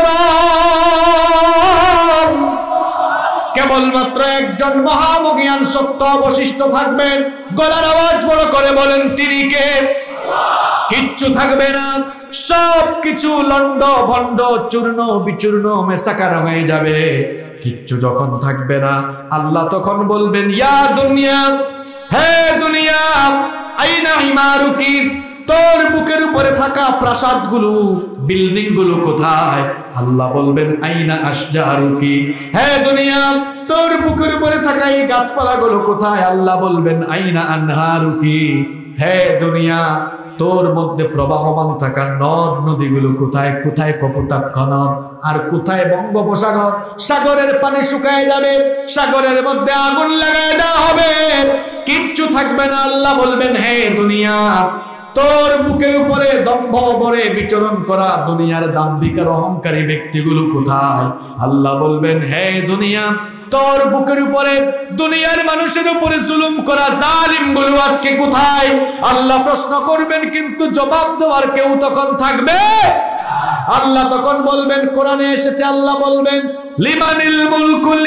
ইকরাম। কেবলমাত্র একজন মহামহিয়ান সত্য অবশিষ্ট থাকবেন। গলার আওয়াজ বড় করে বলেন, তিনি কে? কিচ্ছু থাকবে না, সব কিছু লন্ড ভন্ড চূর্ণ বিচূর্ণ মেসাকার হয়ে যাবে। কিচ্ছু যখন থাকবে না, আল্লাহ তখন বলবেন, ইয়া দুনিয়া, হে দুনিয়া, আইনা ইমারুকি, তোর বুকের উপরে থাকা প্রাসাদগুলো, বিল্ডিং গুলো কোথায়? আল্লাহ বলবেন, আইনা আশজারুকি, হে দুনিয়া, তোর বুকের উপরে থাকা এই গাছপালাগুলো কোথায়? আল্লাহ বলবেন, আইনা আনহারুকি, হে দুনিয়া, তোর মধ্যে প্রবাহমান থাকা নদ নদীগুলো কোথায়? কোথায় কপোতাক্ষ নদ, আর কোথায় বঙ্গোপসাগর? সাগরের পানি শুকায় যাবে, সাগরের মধ্যে আগুন লাগায় দেওয়া হবে, কিচ্ছু থাকবে না। আল্লাহ বলবেন, হে দুনিয়া, তোর বুকের উপরে দম্ভ ভরে বিচরণ করা দুনিয়ার দাম্ভিক আর অহংকারী ব্যক্তিগুলো কোথায়? আল্লাহ বলবেন, হে দুনিয়া, তোর বুকের উপরে দুনিয়ার মানুষের উপরে জুলুম করা জালিম গুলো আজকে কোথায়? আল্লাহ প্রশ্ন করবেন, কিন্তু জবাব দেওয়ার কেউ তখন থাকবে। আল্লাহ তখন বলবেন, কোরআনে এসেছে, আল্লাহ বলবেন, লিমানিল মুলকুল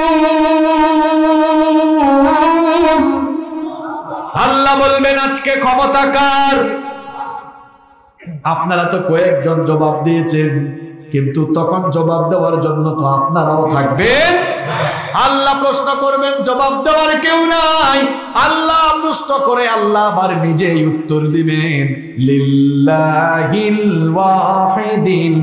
ইয়াউম, আল্লাহ বলবেন, আজকে ক্ষমতা কার? আপনারা তো কয়েকজন জবাব দিয়েছেন, কিন্তু তখন জবাব দেওয়ার জন্য তো আপনারাও থাকবেন। আল্লাহ প্রশ্ন করবেন, জবাব দেওয়ার কেউ নাই। আল্লাহ প্রশ্ন করে আল্লাহ আবার নিজেই উত্তর দিবেন, লিল্লাহিল ওয়াহিদিল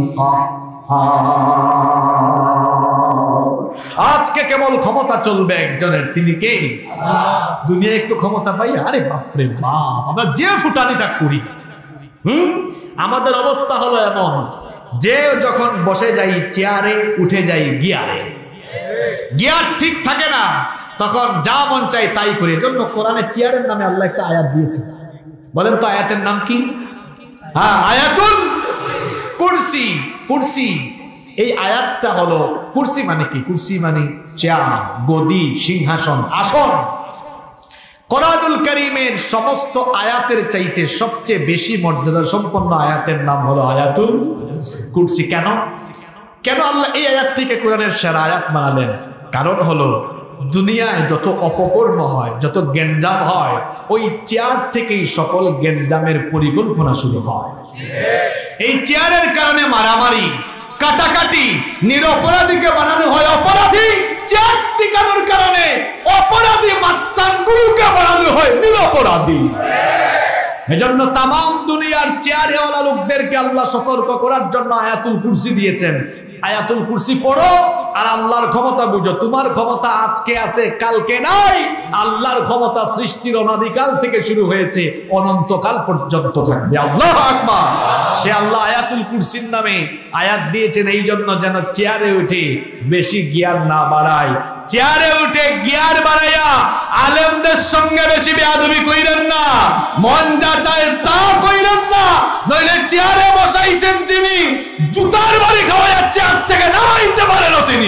কাহ্হার। আজকে কেবল ক্ষমতা চলবে একজনের, তিনি কে? দুনিয়া একটু ক্ষমতা পাই, আরে বাপরে বাপ, আমরা যে ফুটানিটা করি, আমাদের অবস্থা হলো এমন যে যখন বসে যাই চেয়ারে, উঠে যাই গিয়ারে, গিয়ার ঠিক থাকে না, তখন যা মন চাই তাই করি। এজন্য কোরআনে চেয়ারের নামে আল্লাহ একটা আয়াত দিয়েছে। বলেন তো আয়াতের নাম কি? হ্যাঁ, আয়াতুল কুরসি। কুরসি, এই আয়াতটা হলো, কুরসি মানে কি? কুরসি মানে চেয়ার, গদি, সিংহাসন, আসন। কোরআনুল কারীমের সমস্ত আয়াতের চাইতে সবচেয়ে বেশি মর্যাদা সম্পন্ন আয়াতের নাম হলো আয়াতুল কুরসি। কেন? কেন আল্লাহ এই আয়াতটিকে কোরআনের সেরা আয়াত বানালেন? কারণ হলো, দুনিয়ায় যত অপকর্ম হয়, যত গেঞ্জাম হয়, ওই চেয়ার থেকেই সকল গেঞ্জামের পরিকল্পনা শুরু হয়। এই চেয়ারের কারণে মারামারি, কাটাকাটি, নিরপরাধীকে বানানো হয় অপরাধী। চেয়ার টিকানোর কারণে অপরাধী মাস্তানগুলোকে বানানো হয় নিরপরাধী। এজন্য তামাম দুনিয়ার চেয়ারেওয়ালা লোকদেরকে আল্লাহ সতর্ক করার জন্য আয়াতুল কুরসি দিয়েছেন। আয়াতুল কুরসি পড়ো আর আল্লাহর ক্ষমতা বুঝো। তোমার ক্ষমতা আজকে আছে, কালকে নাই। আল্লাহর ক্ষমতা সৃষ্টির অনাদিকাল থেকে শুরু হয়েছে, অনন্তকাল পর্যন্ত থাকবে। আল্লাহু আকবার। সে আল্লাহ আয়াতুল কুরসির নামে আয়াত দিয়েছেন এই জন্য, যেন চেয়ারে উঠে বেশি গিয়ার না বাড়ায়। চেয়ারে উঠে গিয়ার বাড়াইয়া আলেমদের সঙ্গে বেশি বেয়াদবি কইরেন না, মন যা চায় তা কইরেন না, নইলে চেয়ারে বসাইছেন যিনি, জুতার বাড়ি খাওয়াইয়া চেয়ার থেকে নামাইতে পারেন তিনি।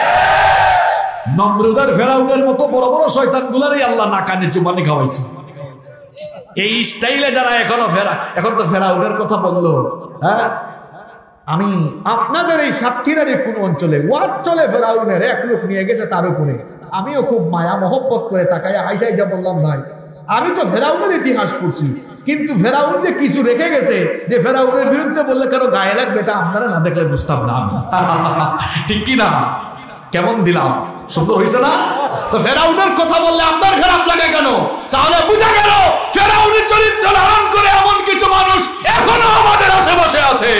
নমরুদের ফেরাউনের মতো বড় বড় শয়তানগুলারই আল্লাহ নাকানে চুবানি খাওয়াইছে। এই স্টাইলে যারা এখন তো ফেরাউনের কথা বললো। হ্যাঁ, আমি আপনাদের এই সাতক্ষীরার কোন অঞ্চলে ওয়াজ চলে, ফেরাউনের এক লোক নিয়ে গেছে তার উপরে। আমিও খুব মায়া মহব্বত করে তাকাইয়া হাইসা হাইসা বললাম, ভাই আমি তো ফেরাউনের ইতিহাস পড়ছি, কিন্তু ফেরাউন যে কিছু রেখে গেছে, যে ফেরাউনের বিরুদ্ধে বললে কারো গায়ে লাগবে, এটা আপনারা না দেখলে বুঝতাম না। ঠিক কি না? কেমন দিলাম? সুন্দর হয়েছে না? তো ফেরাউনের কথা বললে আপনার খারাপ লাগে কেন? তাহলে বুঝা গেল ফেরাউনের চরিত্র ধারণ করে এমন কিছু মানুষ এখনো আমাদের আশেপাশে আছে।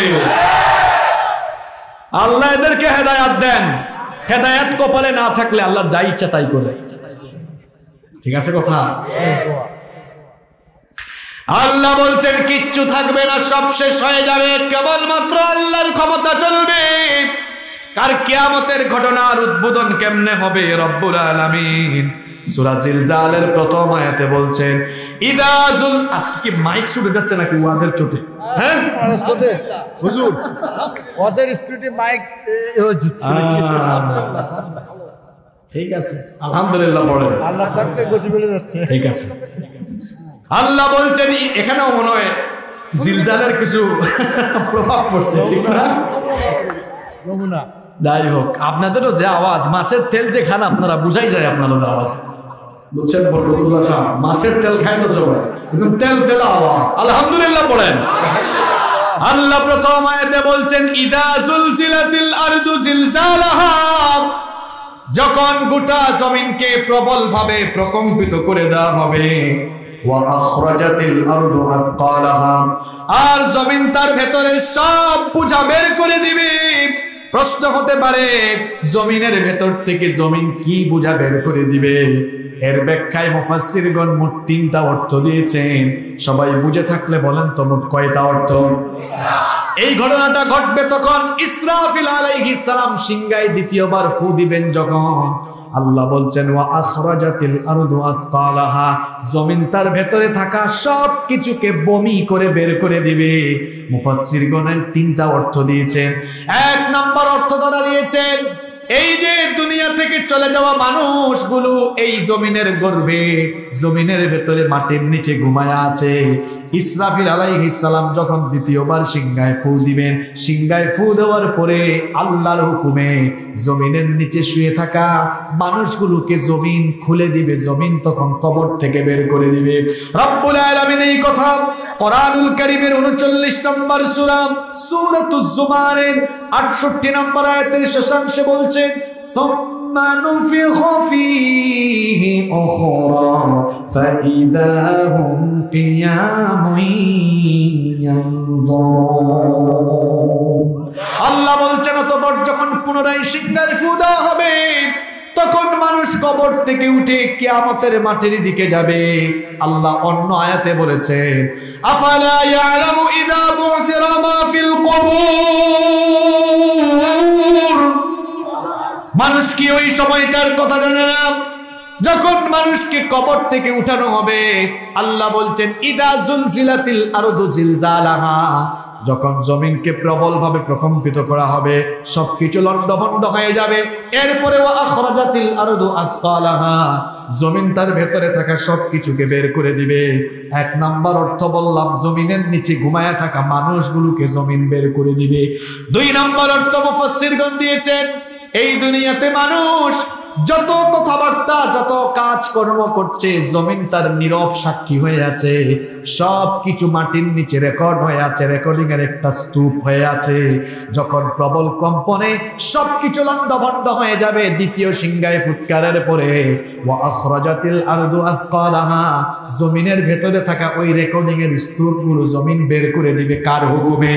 আল্লাহ এদেরকে হেদায়াত দেন। হেদায়াত কপালে না থাকলে আল্লাহ যা ইচ্ছা তাই করে। ঠিক আছে কথা? আল্লাহ বলছেন কিচ্ছু থাকবে না, সব শেষ হয়ে যাবে, কেবলমাত্র আল্লাহর ক্ষমতা চলবে। কার কিয়ামতের ঘটনার উদ্বোধন কেমনে হবে রব্বুল আলামিন সূরা জিলজালের প্রথম আয়াতে বলছেন, ইদাজুল, আজকে কি মাইক ছুটে যাচ্ছে নাকি ওয়াজের চোটে? হ্যাঁ, চোটে হুজুর, ওয়াজের স্পিডে মাইক ঠিক আছে, আলহামদুলিল্লাহ পড়েন। আল্লাহ তাআলা গতি বেড়ে যাচ্ছে। ঠিক আছে, আল্লাহ বলছেন এখানেও মনে হয় জিলজালের কিছু প্রভাব পড়ছে, ঠিক না? যমুনা যাই হোক, আপনাদেরও যে আওয়াজ, মাছের তেল যে খান আপনারা, বুঝাই যায় আপনাদের আওয়াজ, বুঝছেন? বরকতুল্লাহ সাহেব মাছের তেল খায় তো সবাই, কিন্তু তেল তেল আওয়াজ। আলহামদুলিল্লাহ পড়েন। আল্লাহ প্রথম আয়াতে বলছেন ইদা জুলজিলাতিল আরদু জিলজালাহা, যখন গোটা জমিনকে প্রবল ভাবে প্রকম্পিত করে দেওয়া হবে, ওয়া আখরাজাতিল আরদু আসকালাহা, আর জমিন তার ভেতরের সব বোঝা বের করে দিবে। প্রশ্ন হতে পারে জমিনের ভেতর থেকে জমিন কি বোঝা বের করে দিবে? এর ব্যাখ্যায় মুফাসসিরগণ মোট 3টা অর্থ দিয়েছেন। সবাই বুঝে থাকলে বলেন তো মোট কয়টা অর্থ? এই ঘটনাটা ঘটবে তখন ইসরাফিল আলাইহিস সালাম সিংহায় দ্বিতীয়বার ফু দিবেন যখন। আল্লাহ বলছেন ওয়া আখরাজাতিল আরদু আসকালাহা, জমিন তার ভেতরে থাকা সব কিছুকে বমি করে বের করে দিবে। মুফাসসিরগণের 3টা অর্থ দিয়েছেন। 1 নম্বর অর্থ তারা দিয়েছেন, এই যে দুনিয়া থেকে চলে যাওয়া মানুষগুলো এই জমিনের গর্ভে, জমিনের ভেতরে মাটির নিচে ঘুমায়া আছে। ইসরাফিল আলাইহিস সালাম যখন দ্বিতীয়বার সিংহায় ফু দিবেন, সিংহায় ফু দেওয়ার পরে আল্লাহর হুকুমে জমিনের নিচে শুয়ে থাকা মানুষগুলোকে জমিন খুলে দিবে, জমিন তখন কবর থেকে বের করে দিবে। রব্বুল আলামিন এই কথা কোরআনুল কারীমের 39 নম্বর সূরা সূরাতুজ জুমারের 68 নম্বর আয়াতের শেষাংশে বলছেন সুম্মা নুফিখা ফীহি উখরা ফাইযা হুম কিয়ামুন ইয়ানজুরুন। আল্লাহ বলছেন অতঃপর যখন পুনরায় সিংহায় ফু দেওয়া হবে, তখন মানুষ কবর থেকে উঠে কিয়ামতের মাটির দিকে যাবে। আল্লাহ অন্য আয়াতে বলেছেন আফালা ইয়ালামু ইযা বু'থিরা মা ফিল কুবুর, মানুষ কি ওই সময়টার কথা জানে না যখন মানুষকে কবর থেকে উঠানো হবে? আল্লাহ বলছেন ইদা জুলজিলাতিল আরদু জিলজালাহা, যখন জমিনকে প্রবল ভাবে প্রকম্পিত করা হবে, সবকিছু লন্ডভন্ড হয়ে যাবে। এরপরে ওয়া আখরাজাতিল আরদু আসকালাহা, জমিন তার ভেতরে থাকা সবকিছুকে বের করে দিবে। 1 নম্বর অর্থ বললাম, জমিনের নিচে ঘুমায়া থাকা মানুষগুলোকে জমিন বের করে দিবে। 2 নম্বর অর্থ মুফাসসিরগণ দিয়েছেন, এই দুনিয়াতে মানুষ যত কথাবার্তা, যত কাজকর্ম করছে, জমিন তার নীরব সাক্ষী হয়ে আছে। সব কিছু মাটির নিচে রেকর্ড হয়ে আছে, রেকর্ডিং এর একটা স্তূপ হয়ে আছে। যখন প্রবল কম্পনে সবকিছু লন্ডভন্ড হয়ে যাবে, দ্বিতীয় সিংহায় ফুৎকারের পরে ওয়া আখরাজাতিল আরদু আসকালাহা, জমিনের ভেতরে থাকা ওই রেকর্ডিং এর স্তূপগুলো জমিন বের করে দিবে। কার হুকুমে?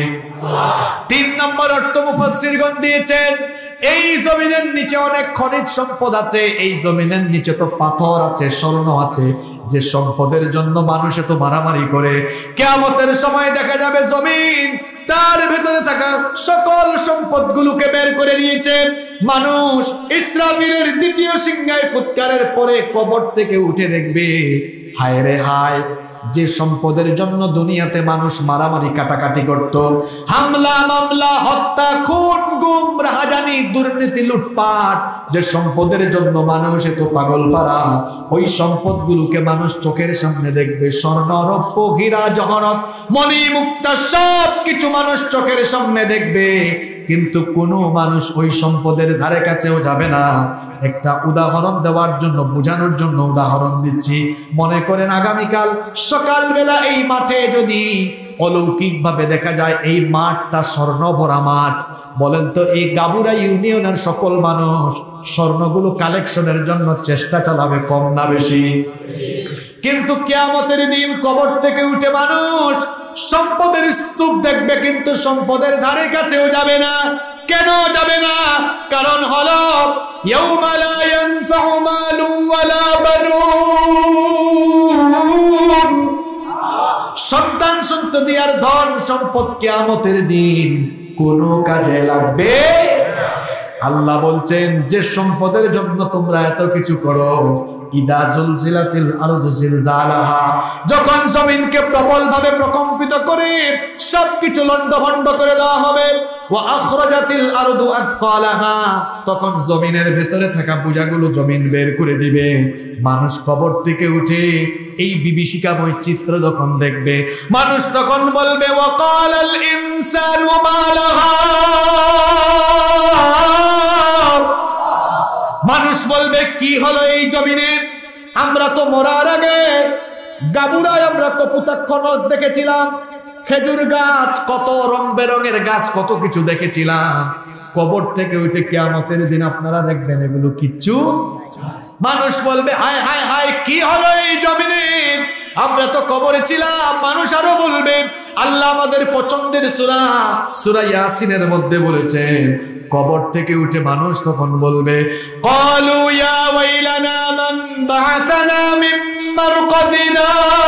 3 নম্বর অর্থ মুফাসসিরগণ দিয়েছেন, এই জমিনের নিচে অনেক খনিজ সম্পদ আছে। এই জমিনের নিচে তো পাথর আছে, স্বর্ণ আছে, যে সম্পদের জন্য মানুষ তো মারামারি করে। কিয়ামতের সময় দেখা যাবে জমিন তার ভেতরে থাকা সকল সম্পদগুলোকে বের করে দিয়েছে। মানুষ ইসরাফিলের দ্বিতীয় সিংহায় ফুৎকারের পরে কবর থেকে উঠে দেখবে, হায় রে হায়, যে সম্পদের জন্য দুনিয়াতে মানুষ মারামারি কাটাকাটি করত, হামলা মামলা, হত্যা, খুন, গুম, রাহাজানি, দুর্নীতি, লুটপাট, যে সম্পদের জন্য মানুষ এত পাগল পারা, ওই সম্পদগুলোকে মানুষ চোখের সামনে দেখবে। স্বর্ণ, রৌপ্য, হীরা, জহরত, মণি, মুক্তা, সব কিছু মানুষ চোখের সামনে দেখবে, কিন্তু কোনো মানুষ ওই সম্পদের ধারে কাছেও যাবে না। একটা উদাহরণ দেওয়ার জন্য, বোঝানোর জন্য উদাহরণ দিচ্ছি। মনে করেন আগামীকাল সকালবেলা এই মাঠে যদি অলৌকিকভাবে দেখা যায় এই মাঠটা স্বর্ণ ভরা মাঠ, বলেন তো এই গাবুরা ইউনিয়নের সকল মানুষ স্বর্ণগুলো কালেকশনের জন্য চেষ্টা চালাবে, কম না বেশি? কিন্তু কিয়ামতের দিন কবর থেকে উঠে মানুষ সম্পদের স্তূপ দেখবে, কিন্তু সম্পদের ধারে কাছেও যাবে না। কেন যাবে না? কারণ হলো ইয়াউমা লা ইয়ানফাউ মালু ওয়ালা বানুন, সন্তান সন্ততি আর ধন সম্পদ কিয়ামতের দিন কোনো কাজে লাগবে। আল্লাহ বলছেন যে সম্পদের জন্য তোমরা এত কিছু করো, ইদা জুলজিলাতিল আরদু জিলজালাহা, যখন জমিনকে প্রবলভাবে প্রকম্পিত করে সবকিছু লন্ডভন্ড করে দেওয়া হবে। ওয়া আখরাজাতিল আরদু আসকালাহা, তখন জমিনের ভেতরে থাকা বোঝাগুলো জমিন বের করে দিবে। মানুষ কবর থেকে উঠে এই বিভীষিকাময় চিত্র যখন দেখবে, মানুষ তখন বলবে ওয়াকালাল ইনসানু মা লাহা, মানুষ বলবে কি হলো এই জমিনে? আমরা তো মরার আগে গাবুরায় আমরা কপুতাক্ষ নদ দেখেছিলাম, খেজুর গাছ, কত রং বেরঙের গাছ, কত কিছু দেখেছিলাম। কবর থেকে উঠে কিয়ামতের দিন আপনারা দেখবেন এগুলো কিচ্ছু। মানুষ বলবে হায় হায় হায়, কি হলো এই জমিনে? আমরা তো কবরে ছিলাম। মানুষ আরো বলবে, আল্লাহ আমাদের পছন্দের সূরা সূরা ইয়াসিনের মধ্যে বলেছেন, কবর থেকে উঠে মানুষ তখন বলবে ক্বালু ইয়া ওয়াইলানা মান বা'আসানা মিন মারকাদিনা,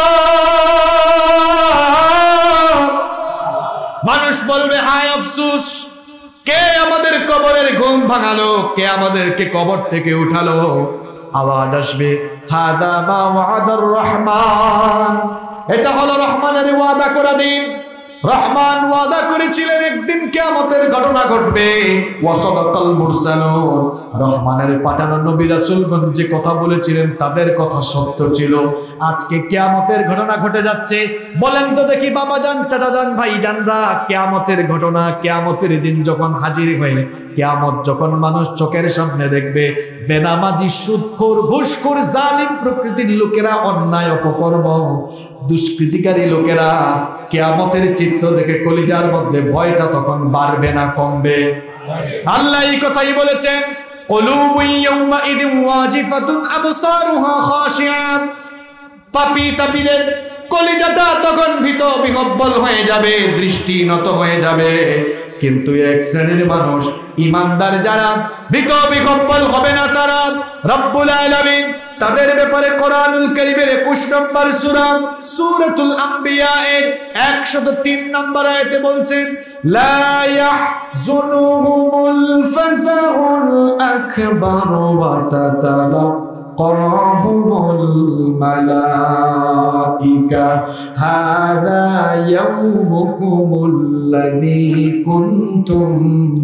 মানুষ বলবে হায় আফসোস, কে আমাদের কবরের ঘুম ভাঙালো, কে আমাদেরকে কবর থেকে উঠালো? আওয়াজ আসবে হাদা মা ওয়াদার রহমান, এটা হলো রহমানের ওয়াদা করা দিন। রহমান ওয়াদা করেছিলেন একদিন কিয়ামতের ঘটনা ঘটবে। ওয়াসাদাকাল মুরসালুন, রহমানের পাঠানো নবী রাসূলগণ যে কথা বলেছিলেন তাদের কথা সত্য ছিল। আজকে কিয়ামতের ঘটনা ঘটে যাচ্ছে। বলেন তো দেখি বাবাজান, চাচাজান, ভাইজানরা, কিয়ামতের ঘটনা, কিয়ামতের দিন যখন হাজির হয়ে কিয়ামত যখন মানুষ চোখের সামনে দেখবে, বেনামাজি, সুদখোর, ঘুষখোর, জালিম প্রকৃতির লোকেরা, অন্যায় অপকর্ম, দুষ্কৃতিকারী লোকেরা কিয়ামতের চিত্র দেখে কলিজার মধ্যে ভয়টা তখন বাড়বে না কমবে? আল্লাহ এই কথাই বলেছেন, কুলুবুন ইয়াউমাইদিন ওয়াজিফাতুন আবসারুহা খাশিয়া, পাপী তাপীদের কলিজাটা তখন ভীত বিহ্বল হয়ে যাবে, দৃষ্টি নত হয়ে যাবে। কিন্তু এক শ্রেণীর মানুষ ঈমানদার যারা ভীত বিহ্বল হবে না, তারা রব্বুল আলামিন তাদের ব্যাপারে কোরআনুল কারীমের 21 নম্বর সূরা সূরাতুল আম্বিয়া এর 103 নম্বর আয়াতে বলছেন, লা ইয়াহজুনুহুমুল ফাযাউল আকবার ওয়া তাতালাক্কাহুমুল মালাইকা হাযা ইয়াউমুকুমুল্লাযী কুনতুম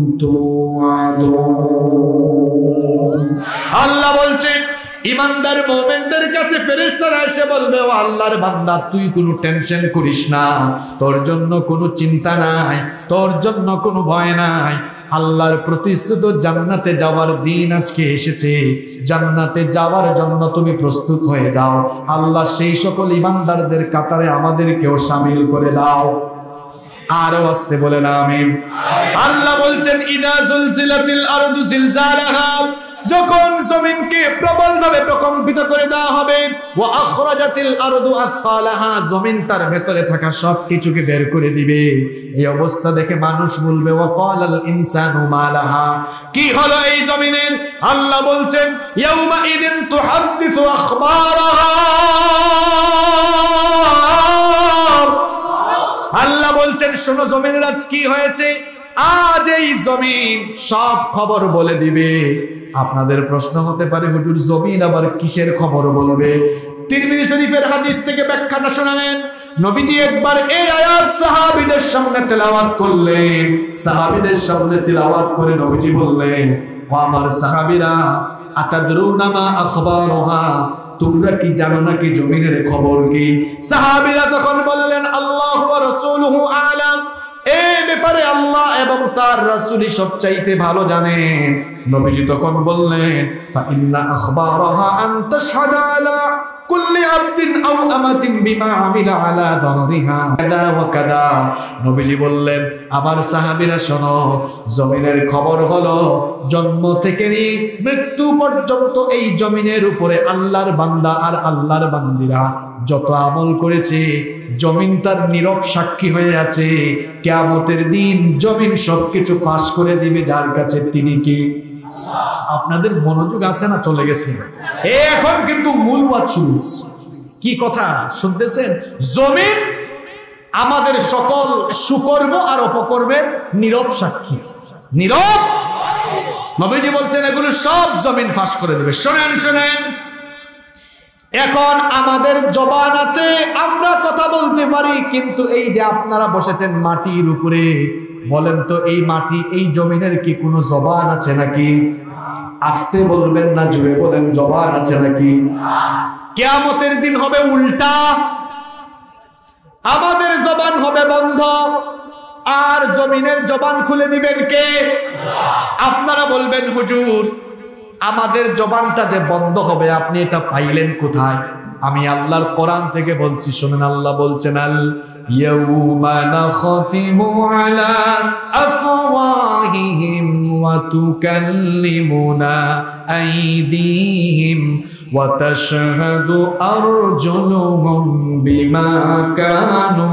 তুআদুন। আল্লাহ বলছেন, ইমানদার মুমিনদের কাছে ফেরেশতারা এসে বলবে, ও আল্লাহর বান্দা, তুই কোনো টেনশন করিস না, তোর জন্য কোনো চিন্তা নাই, তোর জন্য কোনো ভয় নাই। আল্লাহর প্রতিশ্রুত জান্নাতে যাওয়ার দিন আজকে এসেছে, জান্নাতে যাওয়ার জন্য তুমি প্রস্তুত হয়ে যাও। আল্লাহ সেই সকল ইমানদারদের কাতারে আমাদেরকেও শামিল করে দাও। আরো আসতে বলেন আমিন। আল্লাহ বলছেন, ইদা জুলজিলাতিল আরদু জিলজালাহা, যখন জমিনকে প্রবলভাবে প্রকম্পিত করে দেওয়া হবে, ওয়া আখরাজাতিল আরদু আসকালাহা, জমিন তার ভেতরে থাকা সব কিছুকে বের করে দিবে। এই অবস্থা দেখে মানুষ বলবে ওয়া ক্বালাল ইনসানু মা লাহা, কি হলো এই জমিনের? আল্লাহ বলছেন, ইয়াউমা ইদিন তুহাদ্দিসু আখবারাহা, আল্লাহ বলছেন শোনো জমিনের আজ কি হয়েছে। আজ এই জমিন সব খবর বলে দিবে। আপনাদের প্রশ্ন হতে পারে, হুজুর জমিন আবার কিসের খবর বলবে? তিরমিজি শরীফের হাদিস থেকে ব্যাখ্যাটা শুনালেন। নবীজি একবার এই আয়াত সাহাবীদের সামনে তেলাওয়াত করলেন। সাহাবীদের সামনে তেলাওয়াত করে নবীজি বললেন, ও আমার সাহাবীরা, আতাদরুনা মা আখবারুহা, তোমরা কি জানো না কি জমিনের খবর কি? সাহাবীরা তখন বললেন, আল্লাহু ওয়া রাসূলুহু আ'লাম, এই ব্যাপারে আল্লাহ এবং তার রাসূলই সবচাইতে ভালো জানেন। নবীজি তখন বললেন, ফা ইন্না আখবারাহা আন তাশহাদা আলা কুল্লি আবদিন আও আমাতিন বিমা আমিলা আলা দারিহা কাদা ওয়া কাদা। নবীজি বললেন, আমার সাহাবীরা শোনো, জমিনের খবর হলো জন্ম থেকে মৃত্যু পর্যন্ত এই জমিনের উপরে আল্লাহর বান্দা আর আল্লাহর বান্দিরা যত আমল করেছে, জমিন তার নীরব সাক্ষী হয়ে আছে। কিয়ামতের দিন জমিন সবকিছু ফাঁস করে দিবে, যার কাছে তিনি কি। আপনাদের মনোযোগ আছে না চলে গেছে? এখন কিন্তু মূল ওয়াজ শুরু হচ্ছে। কি কথা শুনতেছেন? জমিন আমাদের সকল সুকর্ম আর অপকর্মের নীরব সাক্ষী। নীরব, নবীজি বলছেন এগুলো সব জমিন ফাঁস করে দেবে। শোনেন শোনেন, এখন আমাদের জবান আছে, আমরা কথা বলতে পারি, কিন্তু এই যে আপনারা বসেছেন মাটির উপরে, বলেন তো এই মাটি এই জমিনের কি কোনো জবান আছে নাকি? আস্তে বলবেন না জোরে বলেন, জবান আছে নাকি? কিয়ামতের দিন হবে উল্টা, আমাদের জবান হবে বন্ধ আর জমিনের জবান খুলে দিবেন কে? আপনারা বলবেন হুজুর আমাদের জবানটা যে বন্ধ হবে আপনি এটা পাইলেন কোথায়? আমি আল্লাহর কোরআন থেকে বলছি, শুনেন। আল্লাহ বলছেন আল ইয়াউমা নাখতিমু আলা আফওয়াহিহিম ওয়া তুকাল্লিমুনা আইদিহিম ওয়া তাশহাদু আরজুলুহুম বিমা কানু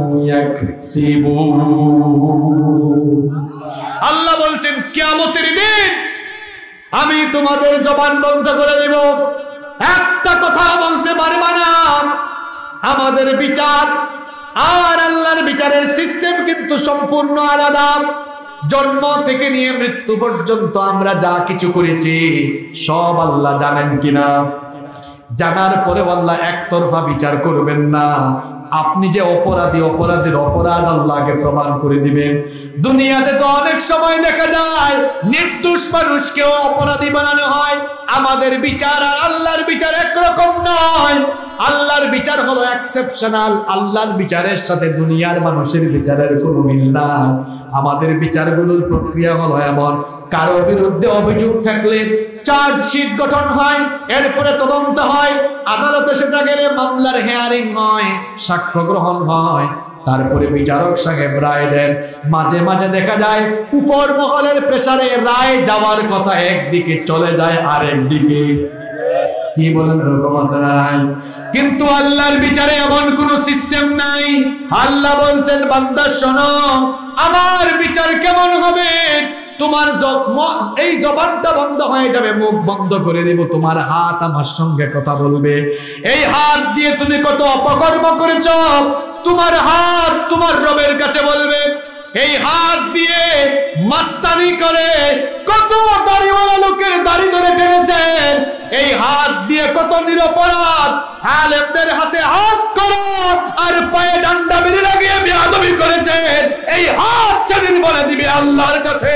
ইয়াকসিবুন। আল্লাহ বলছেন কিয়ামতের দিন আমি তোমাদের জবান বন্ধ করে দিব, একটা কথা বলতে পারবে না। আমাদের বিচার আর আল্লাহর বিচারের সিস্টেম কিন্তু সম্পূর্ণ আলাদা। জন্ম থেকে নিয়ে মৃত্যু পর্যন্ত আমরা যা কিছু করেছি সব আল্লাহ জানেন কিনা? জানার পরে আল্লাহ একতরফা বিচার করবেন না। আপনি যে অপরাধী, অপরাধের অপরাধ আল্লাহকে প্রমাণ করে দিবেন। দুনিয়াতে তো অনেক সময় দেখা যায় নির্দোষ মানুষকেও অপরাধী বানানো হয়। আমাদের বিচার আর আল্লাহর বিচার একরকম নয়। আল্লাহর বিচার হলো এক্সেপশনাল, আল্লাহর বিচারের সাথে দুনিয়ার মানুষের বিচারের কোনো মিল না। আমাদের বিচারগুলোর প্রক্রিয়া হলো এমন, কারো বিরুদ্ধে অভিযোগ থাকলে চার্জশিট গঠন হয়, এরপরে তদন্ত হয়, আদালতে সেটা গেলে মামলার হেয়ারিং হয়, সাক্ষ্য গ্রহণ হয়, তারপরে বিচারক সাহেব রায় দেন। মাঝে মাঝে দেখা যায় উপর মহলের প্রেসারে রায় যাওয়ার কথা একদিকে চলে যায় আরেক দিকে। কি বলেন, এরকম আছে না? কিন্তু আল্লাহর বিচারে এমন কোন সিস্টেম নাই। আল্লাহ বলছেন বান্দা শোনো, আমার বিচার কেমন হবে? তোমার এই জবানটা বন্ধ হয়ে যাবে, মুখ বন্ধ করে দেব। তোমার হাত আমার সঙ্গে কথা বলবে। এই হাত দিয়ে তুমি কত অপকর্ম করেছ, তোমার হাত তোমার রবের কাছে বলবে। এই হাত দিয়ে মাস্তানি করে কত দাড়িওয়ালা লোকের দাড়ি ধরে টেনেছেন। এই হাত দিয়ে কত নিরপরাধ আলেমদের হাতে হাত করো আর পায়ে ডান্ডা বেঁধে লাগিয়ে বেয়াদবি করেছেন। এই হাত সেদিন বলে দিবে আল্লাহর কাছে।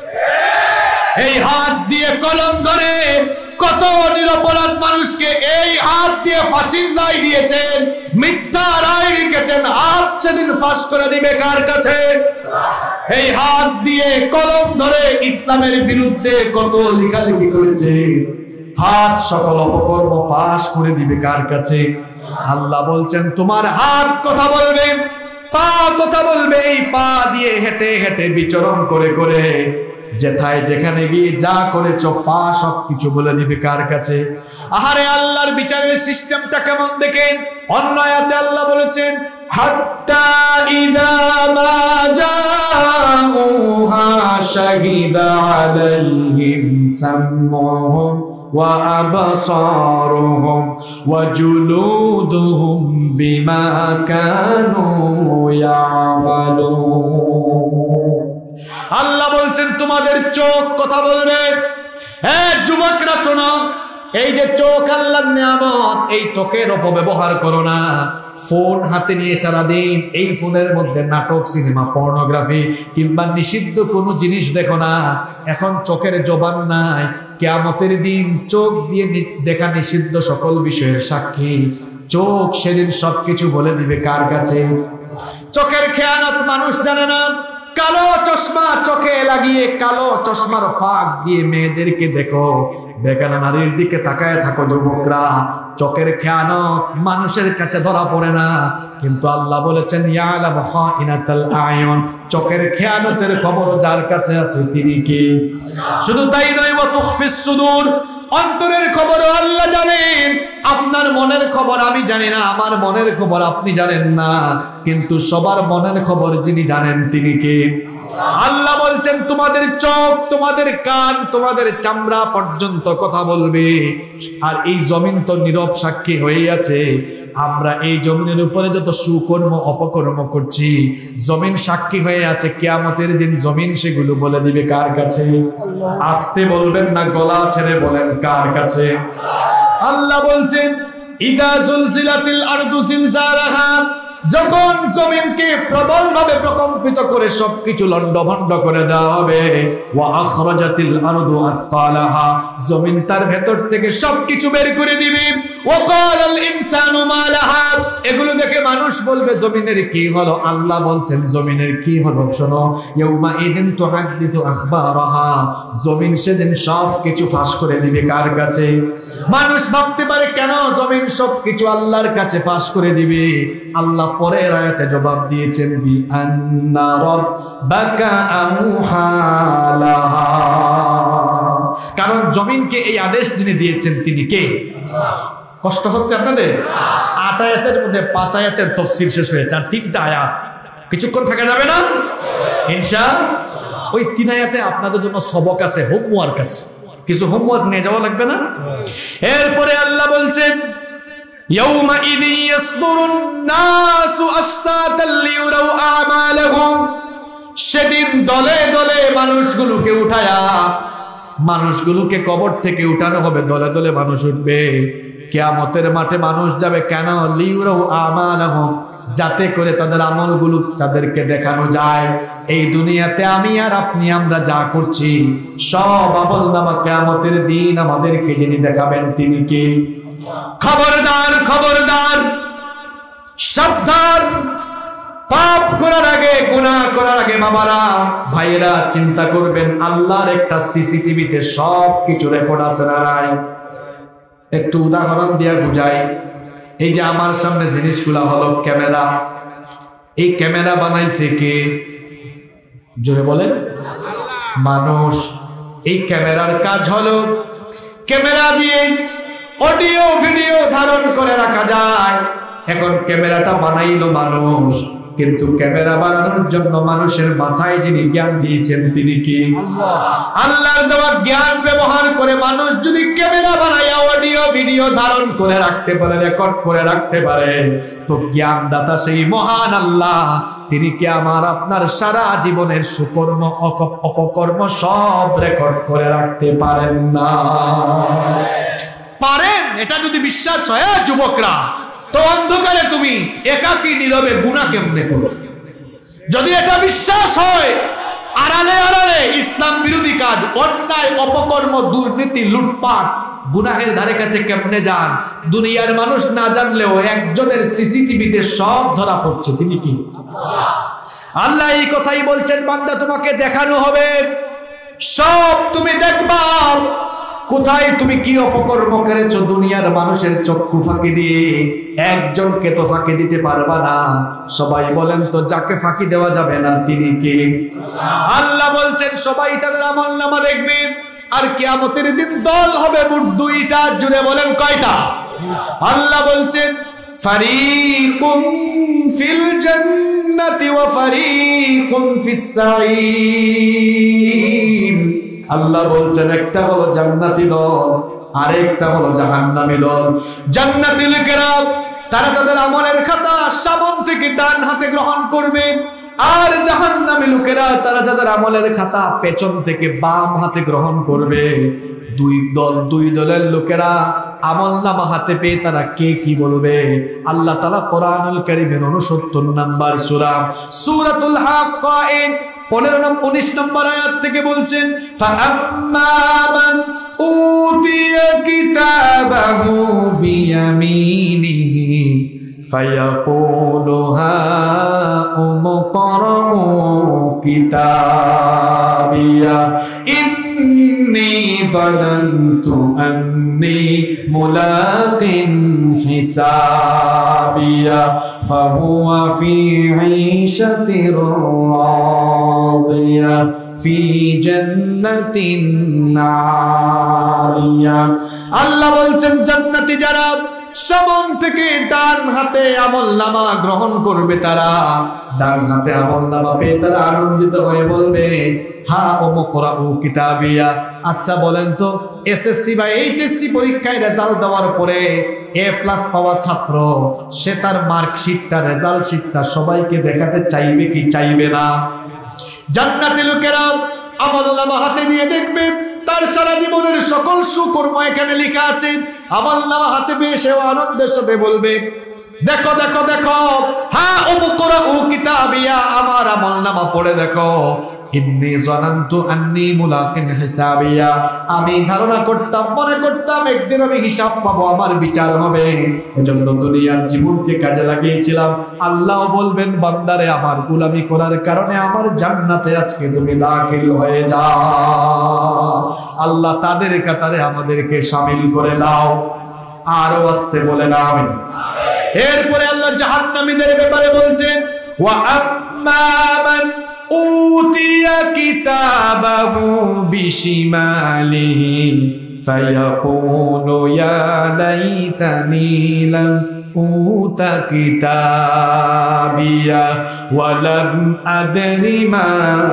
এই হাত দিয়ে কলম ধরে কত নিরপরাধ মানুষকে এই হাত দিয়ে ফাঁসির রায় দিয়েছেন, মিথ্যা রায় লিখেছেন। হাত সেদিন ফাঁস করে দিবে কার কাছে? এই হাত দিয়ে কলম ধরে ইসলামের বিরুদ্ধে কত লেখালেখি করেছে। হাত সকল অপকর্ম ফাঁস করে দিবে কার কাছে? আল্লাহ বলছেন তোমার হাত কথা বলবে, পা কথা বলবে। এই পা দিয়ে হেঁটে হেঁটে বিচরণ করে করে যেথায় যেখানে গিয়ে যা করেছ পা সবকিছু বলে দিবে কার কাছে? আহারে আল্লাহর বিচারের সিস্টেমটা কেমন দেখেন। অন্য আয়াতে আল্লাহ বলেছেন হাত্তা ইযা মা জাউহা শাহিদা আলাইহিম সামউহুম ওয়া আবসারুহুম ওয়া জুলুদুহুম বিমা কানু ইয়ামালুন। আল্লাহ বলছেন তোমাদের চোখ কথা বলবে। যুবকরা শোনো, এই যে চোখ আল্লাহর নিয়ামত, এই চোখের অপব্যবহার করো না। ফোন হাতে নিয়ে সারাদিন এই ফোনের মধ্যে নাটক, সিনেমা, পর্নোগ্রাফি কিংবা নিষিদ্ধ কোনো জিনিস দেখো না। এখন চোখের জবান নাই, কিয়ামতের দিন চোখ দিয়ে দেখা নিষিদ্ধ সকল বিষয়ের সাক্ষী। চোখ সেদিন সবকিছু বলে দিবে কার কাছে? চোখের খেয়ানত মানুষ জানে না। কালো চশমা চোখে লাগিয়ে কালো চশমার ফাঁক দিয়ে মেয়েদেরকে দেখো, বেগানা নারীর দিকে তাকায় থাকো যুবকরা। চোখের খেয়ানত মানুষের কাছে ধরা পড়ে না, কিন্তু আল্লাহ বলেছেন ইয়ালামু খাইনাতাল আয়ুন, চোখের খেয়ানতের খবর যার কাছে আছে তিনি কে? শুধু তাই নয়, ওয়া তুখফিস সুদূর, অন্তরের খবরও আল্লাহ জানেন। আপনার মনের খবর আমি জানি না, আমার মনের খবর আপনি জানেন না, কিন্তু সবার মনের খবর যিনি জানেন তিনি কে? আল্লাহ বলছেন তোমাদের চোখ, তোমাদের কান, তোমাদের চামড়া পর্যন্ত কথা বলবে। আর এই জমিন তো নীরব সাক্ষী হয়ে আছে। আমরা এই জমিনের উপরে যত সুকর্ম অপকর্ম করছি, জমিন সাক্ষী হয়ে আছে। কিয়ামতের দিন জমিন সেগুলো বলে দিবে কার কাছে? আস্তে বলবেন না, গলা ছেড়ে বলেন কার কাছে? আল্লাহ বলছেন ইদা জুলজিলাতিল আরদু জিলজালাহা, যখন জমিনকে প্রবলভাবে প্রকম্পিত করে সবকিছু লন্ডভন্ড করে দেওয়া হবে। ওয়া আখরাজাতিল আরদু আথকালাহা, জমিন তার ভেতর থেকে সবকিছু বের করে দিবে। ওয়া ক্বালাল ইনসানু মা লাহা, এগুলো দেখে মানুষ বলবে জমিনের কি হলো? আল্লাহ বলছেন জমিনের কি হলো শোনো, ইয়াউমা ইদিন তুহাদ্দিসু আখবারাহা, জমিন সেদিন সবকিছু ফাঁস করে দিবে। কার কাছে? মানুষ ভাবতে পারে কেন জমিন সবকিছু আল্লাহর কাছে ফাঁস করে দিবে? আল্লাহ পরের আয়াতে জবাব দিয়েছেন বি আন্না রাব্বাকা আউহা লাহা, কারণ জমিনকে এই আদেশ যিনি দিয়েছেন তিনি কে? কষ্ট হচ্ছে আপনাদের? 8 আয়াতের মধ্যে 5 আয়াতের তাফসীর শেষ হয়েছে, আর 3টা আয়াত। কিছুক্ষণ থাকা যাবে না ইনশাআল্লাহ? ওই 3 আয়াতে আপনাদের জন্য সবক আছে, হোমওয়ার্ক আছে, কিছু হোমওয়ার্ক নিয়ে যাওয়া লাগবে না? এরপরে আল্লাহ বলছেন يومئذ يصدر الناس أشتاتا ليروا أعمالهم, সেদিন দলে দলে মানুষগুলোকে উঠায়া, মানুষগুলোকে কবর থেকে উঠানো হবে, দলে দলে মানুষ উঠবে। কিয়ামতের মাঠে মানুষ যাবে কেন? লিউরাউ আমালাহুম, যাতে করে তাদের আমলগুলো তাদেরকে দেখানো যায়। এই দুনিয়াতে আমি আর আপনি আমরা যা করছি সব আমলনামা কিয়ামতের দিন আমাদেরকে যিনি দেখাবেন তিনি কে? খবরদার খবরদার, সাবধান! পাপ করার আগে, গুনাহ করার আগে বাবারা ভাইয়েরা চিন্তা করবেন আল্লাহর একটা সিসিটিভিতে সব কিছু রেকর্ড আছে না নাই? একটু উদাহরণ দিয়ে বুঝাই। এই যে আমার সামনে জিনিসগুলো হলো ক্যামেরা, এই ক্যামেরা বানাইছে কে? জোরে বলেন। মানুষ। এই ক্যামেরার কাজ হলো ক্যামেরা দিয়ে অডিও ভিডিও ধারণ করে রাখা যায়। এখন ক্যামেরাটা বানাইলো মানুষ, কিন্তু ক্যামেরা বানানোর জন্য মানুষের মাথায় যিনি জ্ঞান দিয়েছেন তিনি কি? আল্লাহর দেওয়া জ্ঞান ব্যবহার করে মানুষ যদি ক্যামেরা বানায় অডিও ভিডিও ধারণ করে রাখতে পারে, রেকর্ড করে রাখতে পারে, তো জ্ঞানদাতা সেই মহান আল্লাহ তিনি কি আমার আপনার সারা জীবনের সুকর্ম অপকর্ম সব রেকর্ড করে রাখতে পারেন না? পারেন? এটা যদি বিশ্বাস হয় যুবকরা, তো অন্ধকারে তুমি একাকী নীরবে গুনাহ কেমনে করো? যদি এটা বিশ্বাস হয়, আড়ালে আড়ালে ইসলাম বিরোধী কাজ, অন্যায়, অপকর্ম, দুর্নীতি, লুটপাট, গুনাহের ধারে কাছে কেমনে যান? দুনিয়ার মানুষ না জানলেও একজনের সিসিটিভিতে সব ধরা পড়ছে, তিনি কি? আল্লাহ এই কথাই বলছেন, বান্দা তোমাকে দেখানো হবে, সব তুমি দেখবা। কোথায় তুমি কি অপকর্ম করেছো দুনিয়ার মানুষের চক্ষু ফাঁকি দিয়ে? একজনকে তো ফাঁকি দিতে পারবা না। সবাই বলেন তো যাকে ফাঁকি দেওয়া যাবে না তিনি কে? আল্লাহ বলছেন সবাই তাদের আমলনামা দেখবে, আর কিয়ামতের দিন দল হবে মোট 2টা। জুড়ে বলেন কয়টা? আল্লাহ বলছেন ফারিকুম ফিল জান্নাতি ওয়া ফারিকুম ফিস সাঈর। আল্লাহ বলছেন একটা হলো জান্নাতি দল, আরেকটা হলো জাহান্নামী দল। জান্নাতি লোকেরা তারা তাদের আমলের খাতা সামন থেকে ডান হাতে গ্রহণ করবে, আর জাহান্নামী লোকেরা তারা তাদের আমলের খাতা পেছন থেকে বাম হাতে গ্রহণ করবে। দুই দলের লোকেরা আমলনামা হাতে পেয়ে তারা কে কি বলবে? আল্লাহ তাআলা কোরআনুল কারীমের 69 নম্বর সূরা সূরাতুল হাক্কা 19 নম্বর আয়াত থেকে বলছেন, ফাআম্মা মান উতিয়া কিতাবাহু বিয়ামিনিহি ফায়াকুলু হাউম ইকরাউ কিতাবিয়া ইন্নী যানানতু আন্নী মুলাকিন হিসাবিয়া ফাহুয়া ফি ঈশাতির রাদিয়া ফি জান্নাতিন নারিয়া। আল্লাহ বলছেন জান্নাতি যারা সামন থেকে ডান হাতে আমলনামা গ্রহণ করবে, তারা ডান হাতে আমলনামা পেয়ে তারা আনন্দিত হয়ে বলবে হা উমকরাউ কিতাবিয়া। আচ্ছা বলেন তো, এসএসসি বা এইচএসসি পরীক্ষায় রেজাল্ট দেওয়ার পরে A+ পাওয়া ছাত্র সে তার মার্কশিটটা, রেজাল্ট শিটটা সবাইকে দেখাতে চাইবে কি চাইবে না? জান্নাতি লোকেরা আমলনামা হাতে নিয়ে দেখবে তার সারা সারা জীবনের সকল সুকর্ম এখানে লেখা আছে। আমলনামা হাতে পেয়ে সেও আনন্দের সাথে বলবে, দেখো দেখো দেখো, হ্যাঁ উমকুরাউ কিতাবিয়া, আমার আমলনামা পড়ে দেখো। ইন্নী যানানতু আন্নী মুলাকিন হিসাবিয়া, আমি ধারণা করতাম, মনে করতাম একদিন আমি হিসাব পাবো, আমার বিচার হবে, এজন্য দুনিয়ার জীবনকে কাজে লাগিয়েছিলাম। আল্লাহ বলবেন, বান্দারে আমার গোলামি করার কারণে আমার জান্নাতে আজকে তুমি দাখিল হয়ে যাও। আল্লাহ তাদের কাতারে আমাদেরকে শামিল করে দাও। আরো আস্তে বলে না আমিন। এরপরে আল্লাহ জাহান্নামীদের ব্যাপারে বলছেন, ওয়া আম্মা মান উতিয়া কিতাবাহু বিশিমালিহি ফায়াকুলু ইয়া লাইতানি লাম উতা কিতাবিয়া ওয়া লাম আদরি মা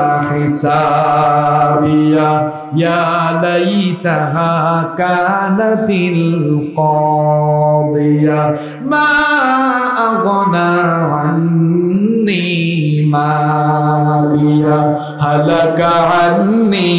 হিসাবিয়া ইয়া লাইতাহা কানাতিল কাদিয়া মা আগনা আন্নি মালিয়া হালাকা আন্নি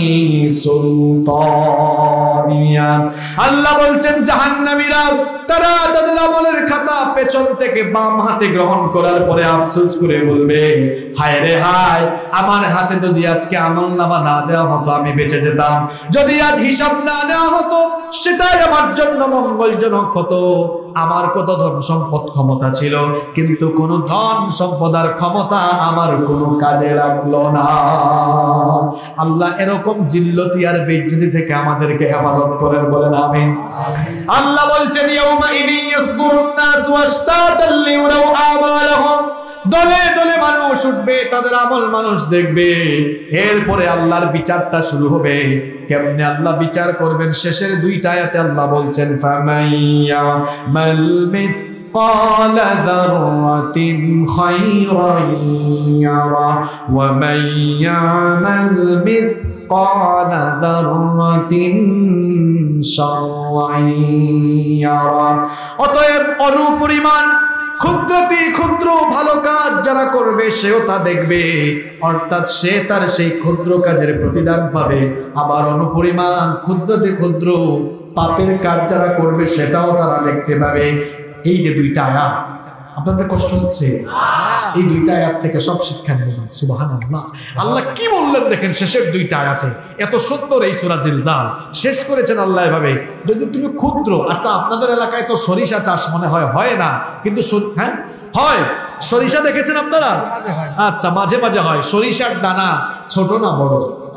সুলতানিয়া। আল্লাহ বলছেন জাহান্নামীরা তারা তাদের আমলের খাতা পেছন থেকে বাম হাতে গ্রহণ করার পরে আফসোস করে বলবে, হায় রে হায়, আমার হাতে যদি আজকে আমলনামা না দেওয়া হতো আমি বেঁচে যেতাম, যদি আজ হিসাব না নেওয়া হতো সেটাই আমার জন্য মঙ্গলজনক হতো। আমার কত ধন সম্পদ ক্ষমতা ছিল, কিন্তু কোন ধন সম্পদ আর ক্ষমতা আমার কোনো কাজে লাগলো না। আল্লাহ এরকম জিল্লতি আর বেইজ্জতি থেকে আমাদেরকে হেফাজত করেন, বলেন আমিন। আল্লাহ বলছেন, ইয়াউমা ইদিন ইয়াসদুরুন নাস ওয়াশতাতাল লিউরাউ আমালাহুম, দলে দলে মানুষ উঠবে, তাদের আমল মানুষ দেখবে। এরপরে আল্লাহর বিচারটা শুরু হবে। কেমনে আল্লাহ বিচার করবেন? শেষের দুইটা আয়াতে আল্লাহ বলছেন, ফামাইয়া মাল মিসকালা যাররাতিন খায়রান ইয়ারা ওয়া মাইয়া মাল মিসকালা যাররাতিন শাররান ইয়ারা। অতএব অনুপরিমাণ ক্ষুদ্রতি ক্ষুদ্র ভালো কাজ যারা করবে সেও তা দেখবে, অর্থাৎ সে তার সেই ক্ষুদ্র কাজের প্রতিদান পাবে। আবার অনুপরিমাণ ক্ষুদ্রতি ক্ষুদ্র পাপের কাজ যারা করবে সেটাও তারা দেখতে পাবে। এই যে দুইটা আয়াত, আপনাদের কষ্ট হচ্ছে? এই দুইটা আয়াত থেকে সব শিক্ষা নেবেন। সুবহানাল্লাহ, আল্লাহ কি বললেন দেখেন শেষের দুইটা আয়াতে। এত সুন্দর এই সূরা জিলজাল শেষ করেছেন আল্লাহ এভাবে, যদি তুমি ক্ষুদ্র, আচ্ছা আপনাদের এলাকায় তো সরিষা চাষ মনে হয় না, কিন্তু হ্যাঁ হয়, সরিষা দেখেছেন আপনারা? আচ্ছা, মাঝে মাঝে হয়। সরিষার দানা ছোট না বড়?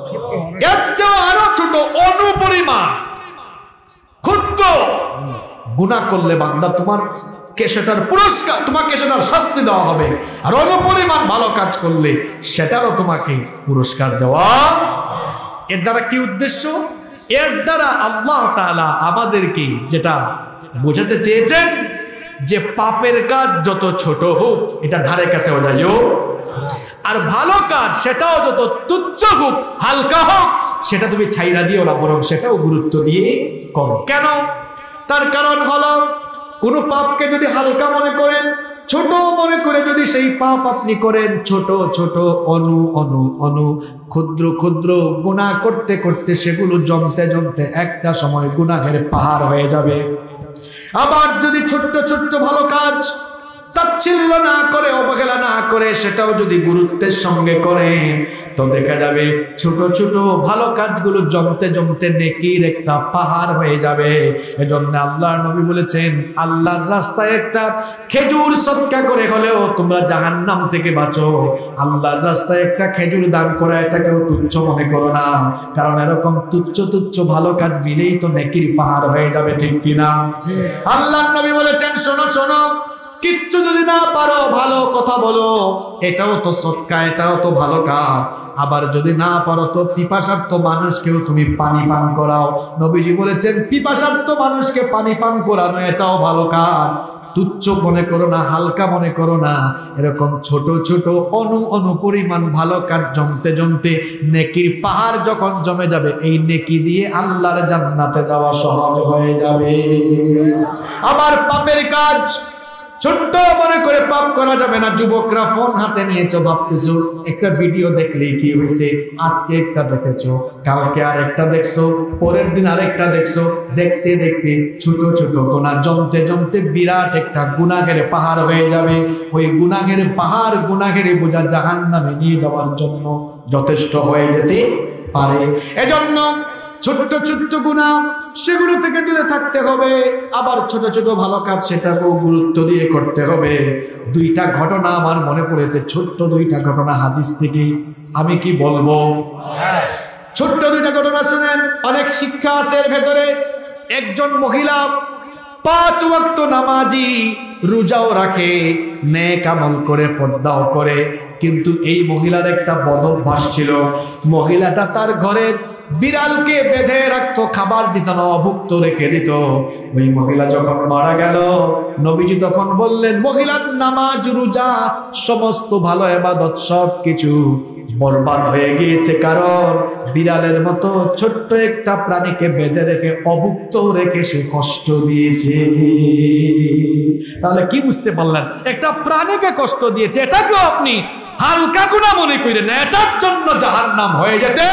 আরো ছোট, অনুপরিমাণ ক্ষুদ্র। গুনাহ করলে বান্দা তোমাকে সেটার পুরস্কার, তোমাকে সেটার শাস্তি দেওয়া হবে। আর অনুপরিমাণ ভালো কাজ করলে সেটারও তোমাকে পুরস্কার দেওয়া। এর দ্বারা কি উদ্দেশ্য? এর দ্বারা আল্লাহ তাআলা আমাদেরকে যেটা বোঝাতে চেয়েছেন যে পাপের কাজ যত ছোট হোক এটা ধারে কাছে যাইও, আর ভালো কাজ সেটাও যত তুচ্ছ হোক, হালকা হোক, সেটা তুমি ছাইরা দিও না, বরং সেটাও গুরুত্ব দিয়ে করো। কেন? তার কারণ হলো, কোন পাপকে যদি হালকা মনে করেন, ছোট মনে করে যদি সেই পাপ আপনি করেন, ছোট ছোট অনু ক্ষুদ্র ক্ষুদ্র গুনাহ করতে করতে সেগুলো জমতে জমতে একটা সময় গুনাহের পাহাড় হয়ে যাবে। আবার যদি ছোট্ট ছোট্ট ভালো কাজ তাচ্ছিল্য না করে, অবহেলা না করে, সেটাও যদি গুরুত্বের সঙ্গে করেন, তো দেখা যাবে ছোট ছোট ভালো কাজগুলো জমতে জমতে নেকির একটা পাহাড় হয়ে যাবে। এজন্য আল্লাহর নবী বলেছেন, আল্লাহর রাস্তায় একটা খেজুর সদকা করে হলেও তোমরা জাহান্নাম থেকে বাঁচো। আল্লাহর রাস্তায় একটা খেজুর দান করা এটাকেও তুচ্ছ মনে করো না, কারণ এরকম তুচ্ছ তুচ্ছ ভালো কাজ মিলেই তো নেকির পাহাড় হয়ে যাবে, ঠিক কিনা? আল্লাহর নবী বলেছেন, শোনো শোনো, কিচ্ছু যদি না পারো ভালো কথা বলো, এটাও তো সদকা, এটাও তো ভালো কাজ। আবার যদি না পারো তো পিপাসার্থ মানুষকেও তুমি পানি পান করাও। নবীজি বলেছেন, পিপাসার্থ মানুষকে পানি পান করানো এটাও ভালো কাজ। তুচ্ছ মনে করো না, হালকা মনে করো না। এরকম ছোট ছোট অনুপরিমাণ ভালো কাজ জমতে জমতে নেকির পাহাড় যখন জমে যাবে, এই নেকি দিয়ে আল্লাহর জান্নাতে যাওয়া সহজ হয়ে যাবে। আবার পাপের কাজ ছোট্ট মনে করে পাপ করা যাবে না। যুবকরা ফোন হাতে নিয়েছো, ভাবতেছো একটা ভিডিও দেখলেই কি হয়েছে, আজকে একটা দেখেছো, কালকে আরেকটা দেখছো, পরের দিন আরেকটা দেখছো, দেখতে দেখতে ছোট ছোট গুনাহ জমতে জমতে বিরাট একটা গুনাহের পাহাড় হয়ে যাবে। ওই গুনাহের পাহাড়, গুনাহের বোঝা জাহান্নামে নিয়ে যাওয়ার জন্য যথেষ্ট হয়ে যেতে পারে। এজন্য ছোট্ট ছোট্ট গুনাহ সেগুলো থেকে দূরে থাকতে হবে। আবার ছোট ছোট ভালো কাজ সেটাকেও গুরুত্ব দিয়ে করতে হবে। দুইটা ঘটনা আমার মনে পড়েছে, ছোট্ট দুইটা ঘটনা হাদিস থেকে। আমি কি বলবো? ছোট্ট দুইটা ঘটনা শুনেন, অনেক শিক্ষা আছে এর ভেতরে। একজন মহিলা 5 ওয়াক্ত নামাজি, রোজাও রাখে, নেক আমল করে, পর্দাও করে, কিন্তু এই মহিলার একটা বদ অভ্যাস ছিল। মহিলাটা তার ঘরের বিড়ালকে বেঁধে রাখতো, খাবার দিত না, অভুক্ত রেখে দিত। ওই মহিলা যখন মারা গেল, নবীজি তখন বললেন মহিলার নামাজ, রোজা, সমস্ত ভালো ইবাদত সব কিছু বরবাদ হয়ে গিয়েছে, কারণ বিড়ালের মতো ছোট্ট একটা প্রাণীকে বেঁধে রেখে, অভুক্ত রেখে সে কষ্ট দিয়েছে। তাহলে কি বুঝতে পারলেন? একটা প্রাণীকে কষ্ট দিয়েছে, এটাকেও আপনি হালকা গুনাহ মনে করেন, এটার জন্য জাহান্নাম হয়ে যেতে।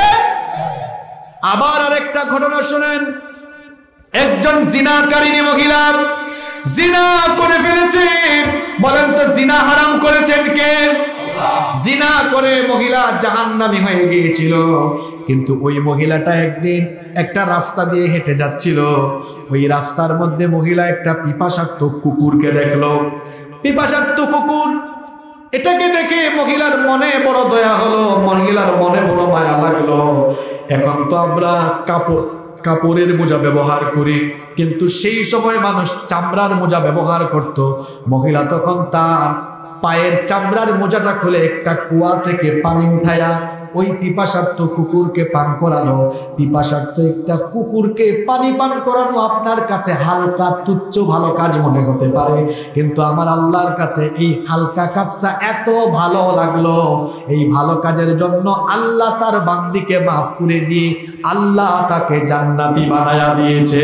আবার আরেকটা ঘটনা শুনেন, একজন জিনাকারিনী মহিলা জিনা করে ফেলেছে। বলেন তো জিনা হারাম করেছেন কে? জিনা করে মহিলা জাহান্নামী হয়ে গিয়েছিল। কিন্তু ওই মহিলাটা একদিন একটা রাস্তা দিয়ে হেঁটে যাচ্ছিল। ওই রাস্তার মধ্যে মহিলা একটা পিপাসার্ত কুকুরকে দেখলো। পিপাসার্ত কুকুর, এটাকে দেখে মহিলার মনে বড় দয়া হলো, মহিলার মনে বড় মায়া লাগলো। এখন তো আমরা কাপড়ের মোজা ব্যবহার করি, কিন্তু সেই সময় মানুষ চামড়ার মোজা ব্যবহার করত। মহিলা তখন তার পায়ের চামড়ার মোজাটা খুলে একটা কুয়া থেকে পানি উঠায়া ওই পিপাসার্ত কুকুরকে পান করালো। পিপাসার্ত একটা কুকুরকে পানি পান করানো আপনার কাছে হালকা তুচ্ছ ভালো কাজ মনে হতে পারে, কিন্তু আমার আল্লাহর কাছে এই হালকা কাজটা এত ভালো লাগলো। এই ভালো কাজের জন্য আল্লাহ তার বান্দিকে মাফ করে দিয়ে আল্লাহ তাকে জান্নাতি বানায়া দিয়েছে।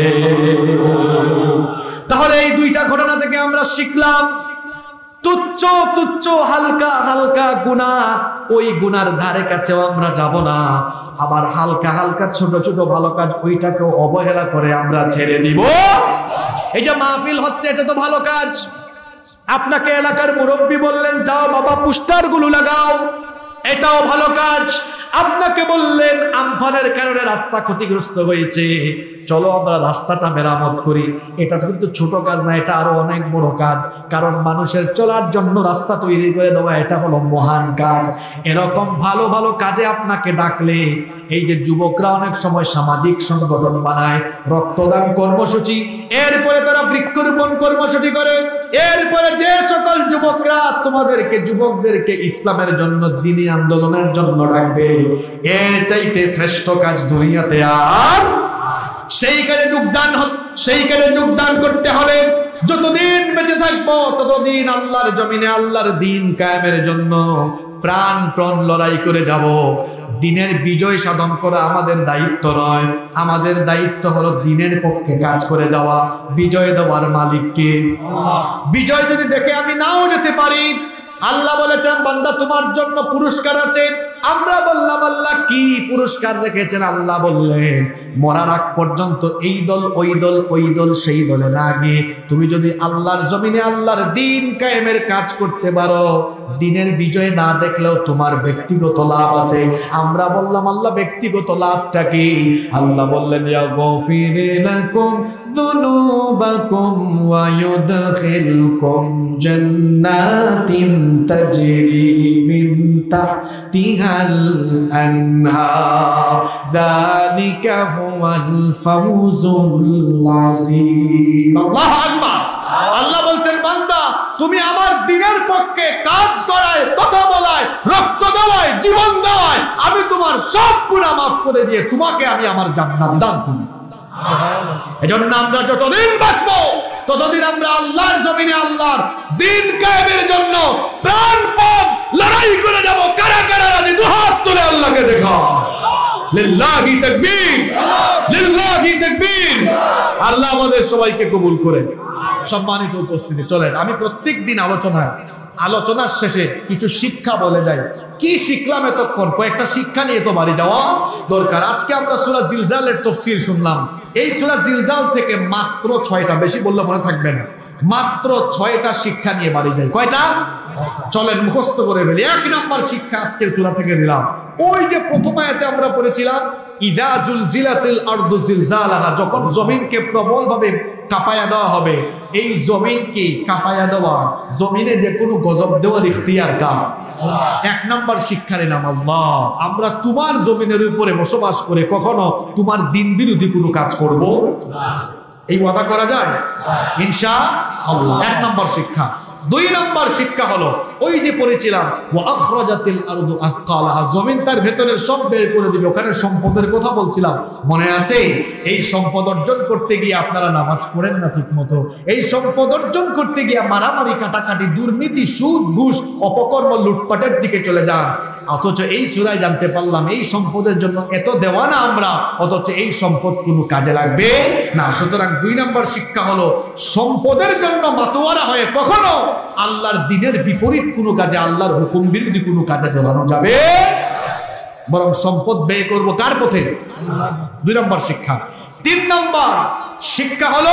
তাহলে এই দুইটা ঘটনা থেকে আমরা শিখলাম, তুচ্ছ তুচ্ছ হালকা হালকা গুনাহ, ওই গুনার ধারে কাছেও আমরা যাব না। আবার হালকা হালকা ছোট ছোট ভালো কাজ, ওইটাকেও অবহেলা করে আমরা ছেড়ে দিব। এই যে মাহফিল হচ্ছে, এটা তো ভালো কাজ। আপনাকে এলাকার মুরব্বী বললেন যাও বাবা পোস্টার গুলো লাগাও, এটাও ভালো কাজ। আপনাকে বললেন আমফানের কারণে রাস্তা ক্ষতিগ্রস্ত হয়েছে, চলো আমরা রাস্তাটা মেরামত করি, এটা কিন্তু ছোট কাজ না, এটা আরো অনেক বড় কাজ। কারণ মানুষের চলার জন্য রাস্তা তৈরি করে দেওয়া, এটা হলো মহান কাজ। এরকম ভালো ভালো কাজে আপনাকে ডাকলে, এই যে যুবকরা অনেক সময় সামাজিক সংগঠন বানায়, রক্তদান কর্মসূচি, এরপরে তারা বৃক্ষরোপণ কর্মসূচি করে, এরপরে যে সকল যুবকরা তোমাদেরকে যুবকদেরকে ইসলামের জন্য, দ্বীনি আন্দোলনের জন্য ডাকবে, এর চাইতে শ্রেষ্ঠ কাজ দুনিয়াতে আর সেই কাজে যোগদান করতে হবে। যতদিন বেঁচে থাকবো ততদিন আল্লাহর জমিনে আল্লাহর দ্বীন কায়েমের জন্য প্রাণপণ লড়াই করে যাব। দ্বীনের বিজয় সাধন করা আমাদের দায়িত্ব নয়, আমাদের দায়িত্ব হলো দ্বীনের পক্ষে কাজ করে যাওয়া। বিজয় দেওয়ার মালিককে। বিজয় যদি দেখে আমি নাও যেতে পারি, আল্লাহ বলেছেন বান্দা তোমার জন্য পুরস্কার আছে। আমরা বললাম আল্লাহ কি পুরস্কার রেখেছেন? আল্লাহ বললেন মরার আগ পর্যন্ত এই দল ওই দল, ওই দল সেই দলে না গিয়ে তুমি যদি আল্লাহর জমিনে আল্লাহর দ্বীন কায়েমের কাজ করতে পারো, দ্বীনের বিজয় না দেখলেও তোমার ব্যক্তিগত লাভ আছে। আমরা বললাম আল্লাহ ব্যক্তিগত লাভটা কি? আল্লাহ বললেন ইয়াগফির লাকুম যুনুবাকুম ওয়া ইউদখিলকুম জান্নাতিন তাজরি মিন তাহতিহাল আনহার যালিকা হুয়াল ফাওজুল আযীম। আল্লাহু আকবার। আল্লাহ বলছেন বান্দা তুমি আমার দ্বীনের পক্ষে কাজ করায়, কথা বলায়, রক্ত দেওয়ায়, জীবন দেওয়ায় আমি তোমার সব গুনাহ মাফ করে দিয়ে তোমাকে আমি আমার জান্নাত দান করব। এজন্য আমরা যতদিন বাঁচবো ততদিন আমরা আল্লাহর জমিনে আল্লাহর দ্বীন কায়েমের জন্য প্রাণপণ লড়াই করে যাব। কারা কারা রাজি? দুহাত তুলে আল্লাহকে দেখা। লিল্লাহি তাকবীর, লিল্লাহি তাকবীর। আল্লাহ আমাদের সবাইকে কবুল করেন। সম্মানিত উপস্থিতি, চলেন আমি প্রত্যেক দিন আলোচনার শেষে কিছু শিক্ষা বলে যাই। কি শিখলাম এতক্ষণ? কয়েকটা শিক্ষা নিয়ে তো বাড়ি যাওয়া দরকার। আজকে আমরা সূরা জিলজালের তাফসীর শুনলাম। এই সূরা জিলজাল থেকে মাত্র 6টা, বেশি বললে মনে থাকবে না, মাত্র 6টা শিক্ষা নিয়ে বাড়ি যাই। কয়টা? চলেন মুখস্থ করে ফেলি। 1 নাম্বার শিক্ষা আজকের সূরা থেকে দিলাম। ওই যে প্রথম আয়াতে আমরা পড়েছিলাম ইদা জুলজিলাতিল আরদু জিলজালাহা, যখন জমিনকে প্রবলভাবে কাঁপায়া দেওয়া হবে। এই জমিনকে কাঁপায়া দেওয়া, জমিনে যে কোনো গজব দেওয়ার ইখতিয়ার কার? 1 নাম্বার শিক্ষা নিলাম আল্লাহ, আমরা তোমার জমিনের উপরে বসবাস করে কখনো তোমার দিন বিরোধী কোনো কাজ করব না। এই ওয়াদা করা যায় ইনশাআল্লাহ। 1 নাম্বার শিক্ষা। 2 নাম্বার শিক্ষা হলো ওই যে পড়েছিলাম ওয়া আখরাজাতিল আরদু আসকালাহা, জমিন তার ভেতরের সব বের করে দিবে। ওখানে সম্পদের কথা বলছিলাম, মনে আছে? এই সম্পদ অর্জন করতে গিয়ে আপনারা নামাজ পড়েন না ঠিক মতো। এই সম্পদ অর্জন করতে গিয়ে মারামারি, কাটাকাটি, দুর্নীতি, সুদ, ঘুষ, অপকর্ম, লুটপাটের দিকে চলে যান। অথচ এই সূরায় জানতে পারলাম এই সম্পদের জন্য এত দেওয়া না আমরা, অথচ এই সম্পদ কোনো কাজে লাগবে না। সুতরাং 2 নাম্বার শিক্ষা হলো সম্পদের জন্য মাতোয়ারা হয়ে কখনো আল্লাহর দ্বীনের বিপরীত কোনো কাজে, আল্লাহর হুকুম বিরোধী কোনো কাজে জড়ানো যাবে, বরং সম্পদ ব্যয় করব কার পথে? 2 নাম্বার শিক্ষা। 3 নাম্বার শিক্ষা হলো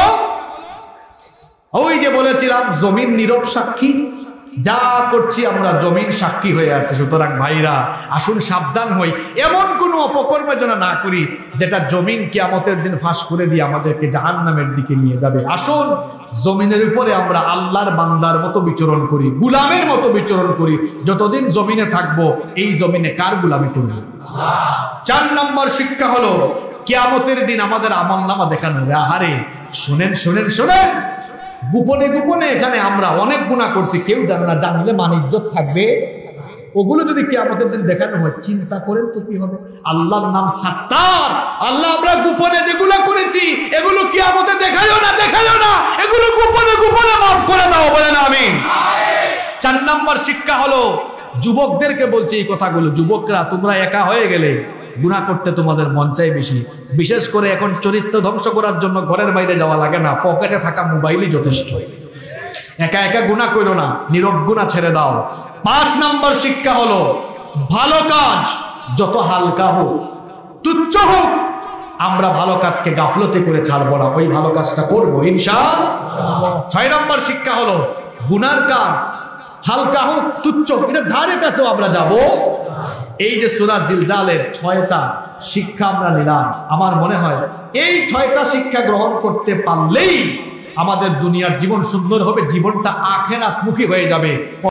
ওই যে বলেছিলাম জমিন নীরব সাক্ষী, যা করছি আমরা জমিন সাক্ষী হয়ে আছে। সুতরাং ভাইরা আসুন সাবধান হই, এমন কোনো অপকর্মের জন্য না করি যেটা জমিন কিয়ামতের দিন ফাঁস করে দিয়ে আমাদেরকে জাহান্নামের দিকে নিয়ে যাবে। আসুন জমিনের উপরে আমরা আল্লাহর বান্দার মতো বিচরণ করি, গুলামের মতো বিচরণ করি। যতদিন জমিনে থাকবো এই জমিনে কার গুলামি করব? 4 নাম্বার শিক্ষা হলো কিয়ামতের দিন আমাদের আমলনামা দেখানো হবে। আহারে শুনেন শুনেন শুনেন, গোপনে গোপনে এখানে আমরা অনেক গুনাহ করছি, কেউ জানে না, জানলে মান ইজ্জত থাকবে। ওগুলো যদি কিয়ামতের দিন দেখানো হয়, চিন্তা করেন তো কি হবে। আল্লাহর নাম সাত্তার। আল্লাহ আমরা গোপনে যেগুলো করেছি এগুলো কিয়ামতে দেখাইও না, দেখাইও না, এগুলো গোপনে গোপনে মাফ করে দাও, বলেন আমিন। 4 নাম্বার শিক্ষা হলো যুবকদেরকে বলছি এই কথাগুলো, যুবকরা তোমরা একা হয়ে গেলে গুনাহ করতে তোমাদের মন চাই বেশি। বিশেষ করে এখন চরিত্র ধ্বংস করার জন্য ঘরের বাইরে যাওয়া লাগে না, পকেটে থাকা মোবাইলই যথেষ্ট। একা একা গুনাহ করো না, নীরব গুনাহ ছেড়ে দাও। 5 নাম্বার শিক্ষা হলো ভালো কাজ যত হালকা হোক, তুচ্ছ হোক, আমরা ভালো কাজকে গাফলতি করে ছাড়বো না, ওই ভালো কাজটা করবো ইনশাআল্লাহ। 6 নাম্বার শিক্ষা হলো গুনার কাজ হালকা হোক, তুচ্ছ, এটা ধারে কাছেও আমরা যাব। এই যে সূরা জিলজালের 6টা শিক্ষা আমরা নিলাম, আমার মনে হয় এই 6টা শিক্ষা গ্রহণ করতে পারলেই আমাদের দুনিয়ার জীবন সুন্দর হবে, জীবনটা আখিরাতমুখী হয়ে যাবে।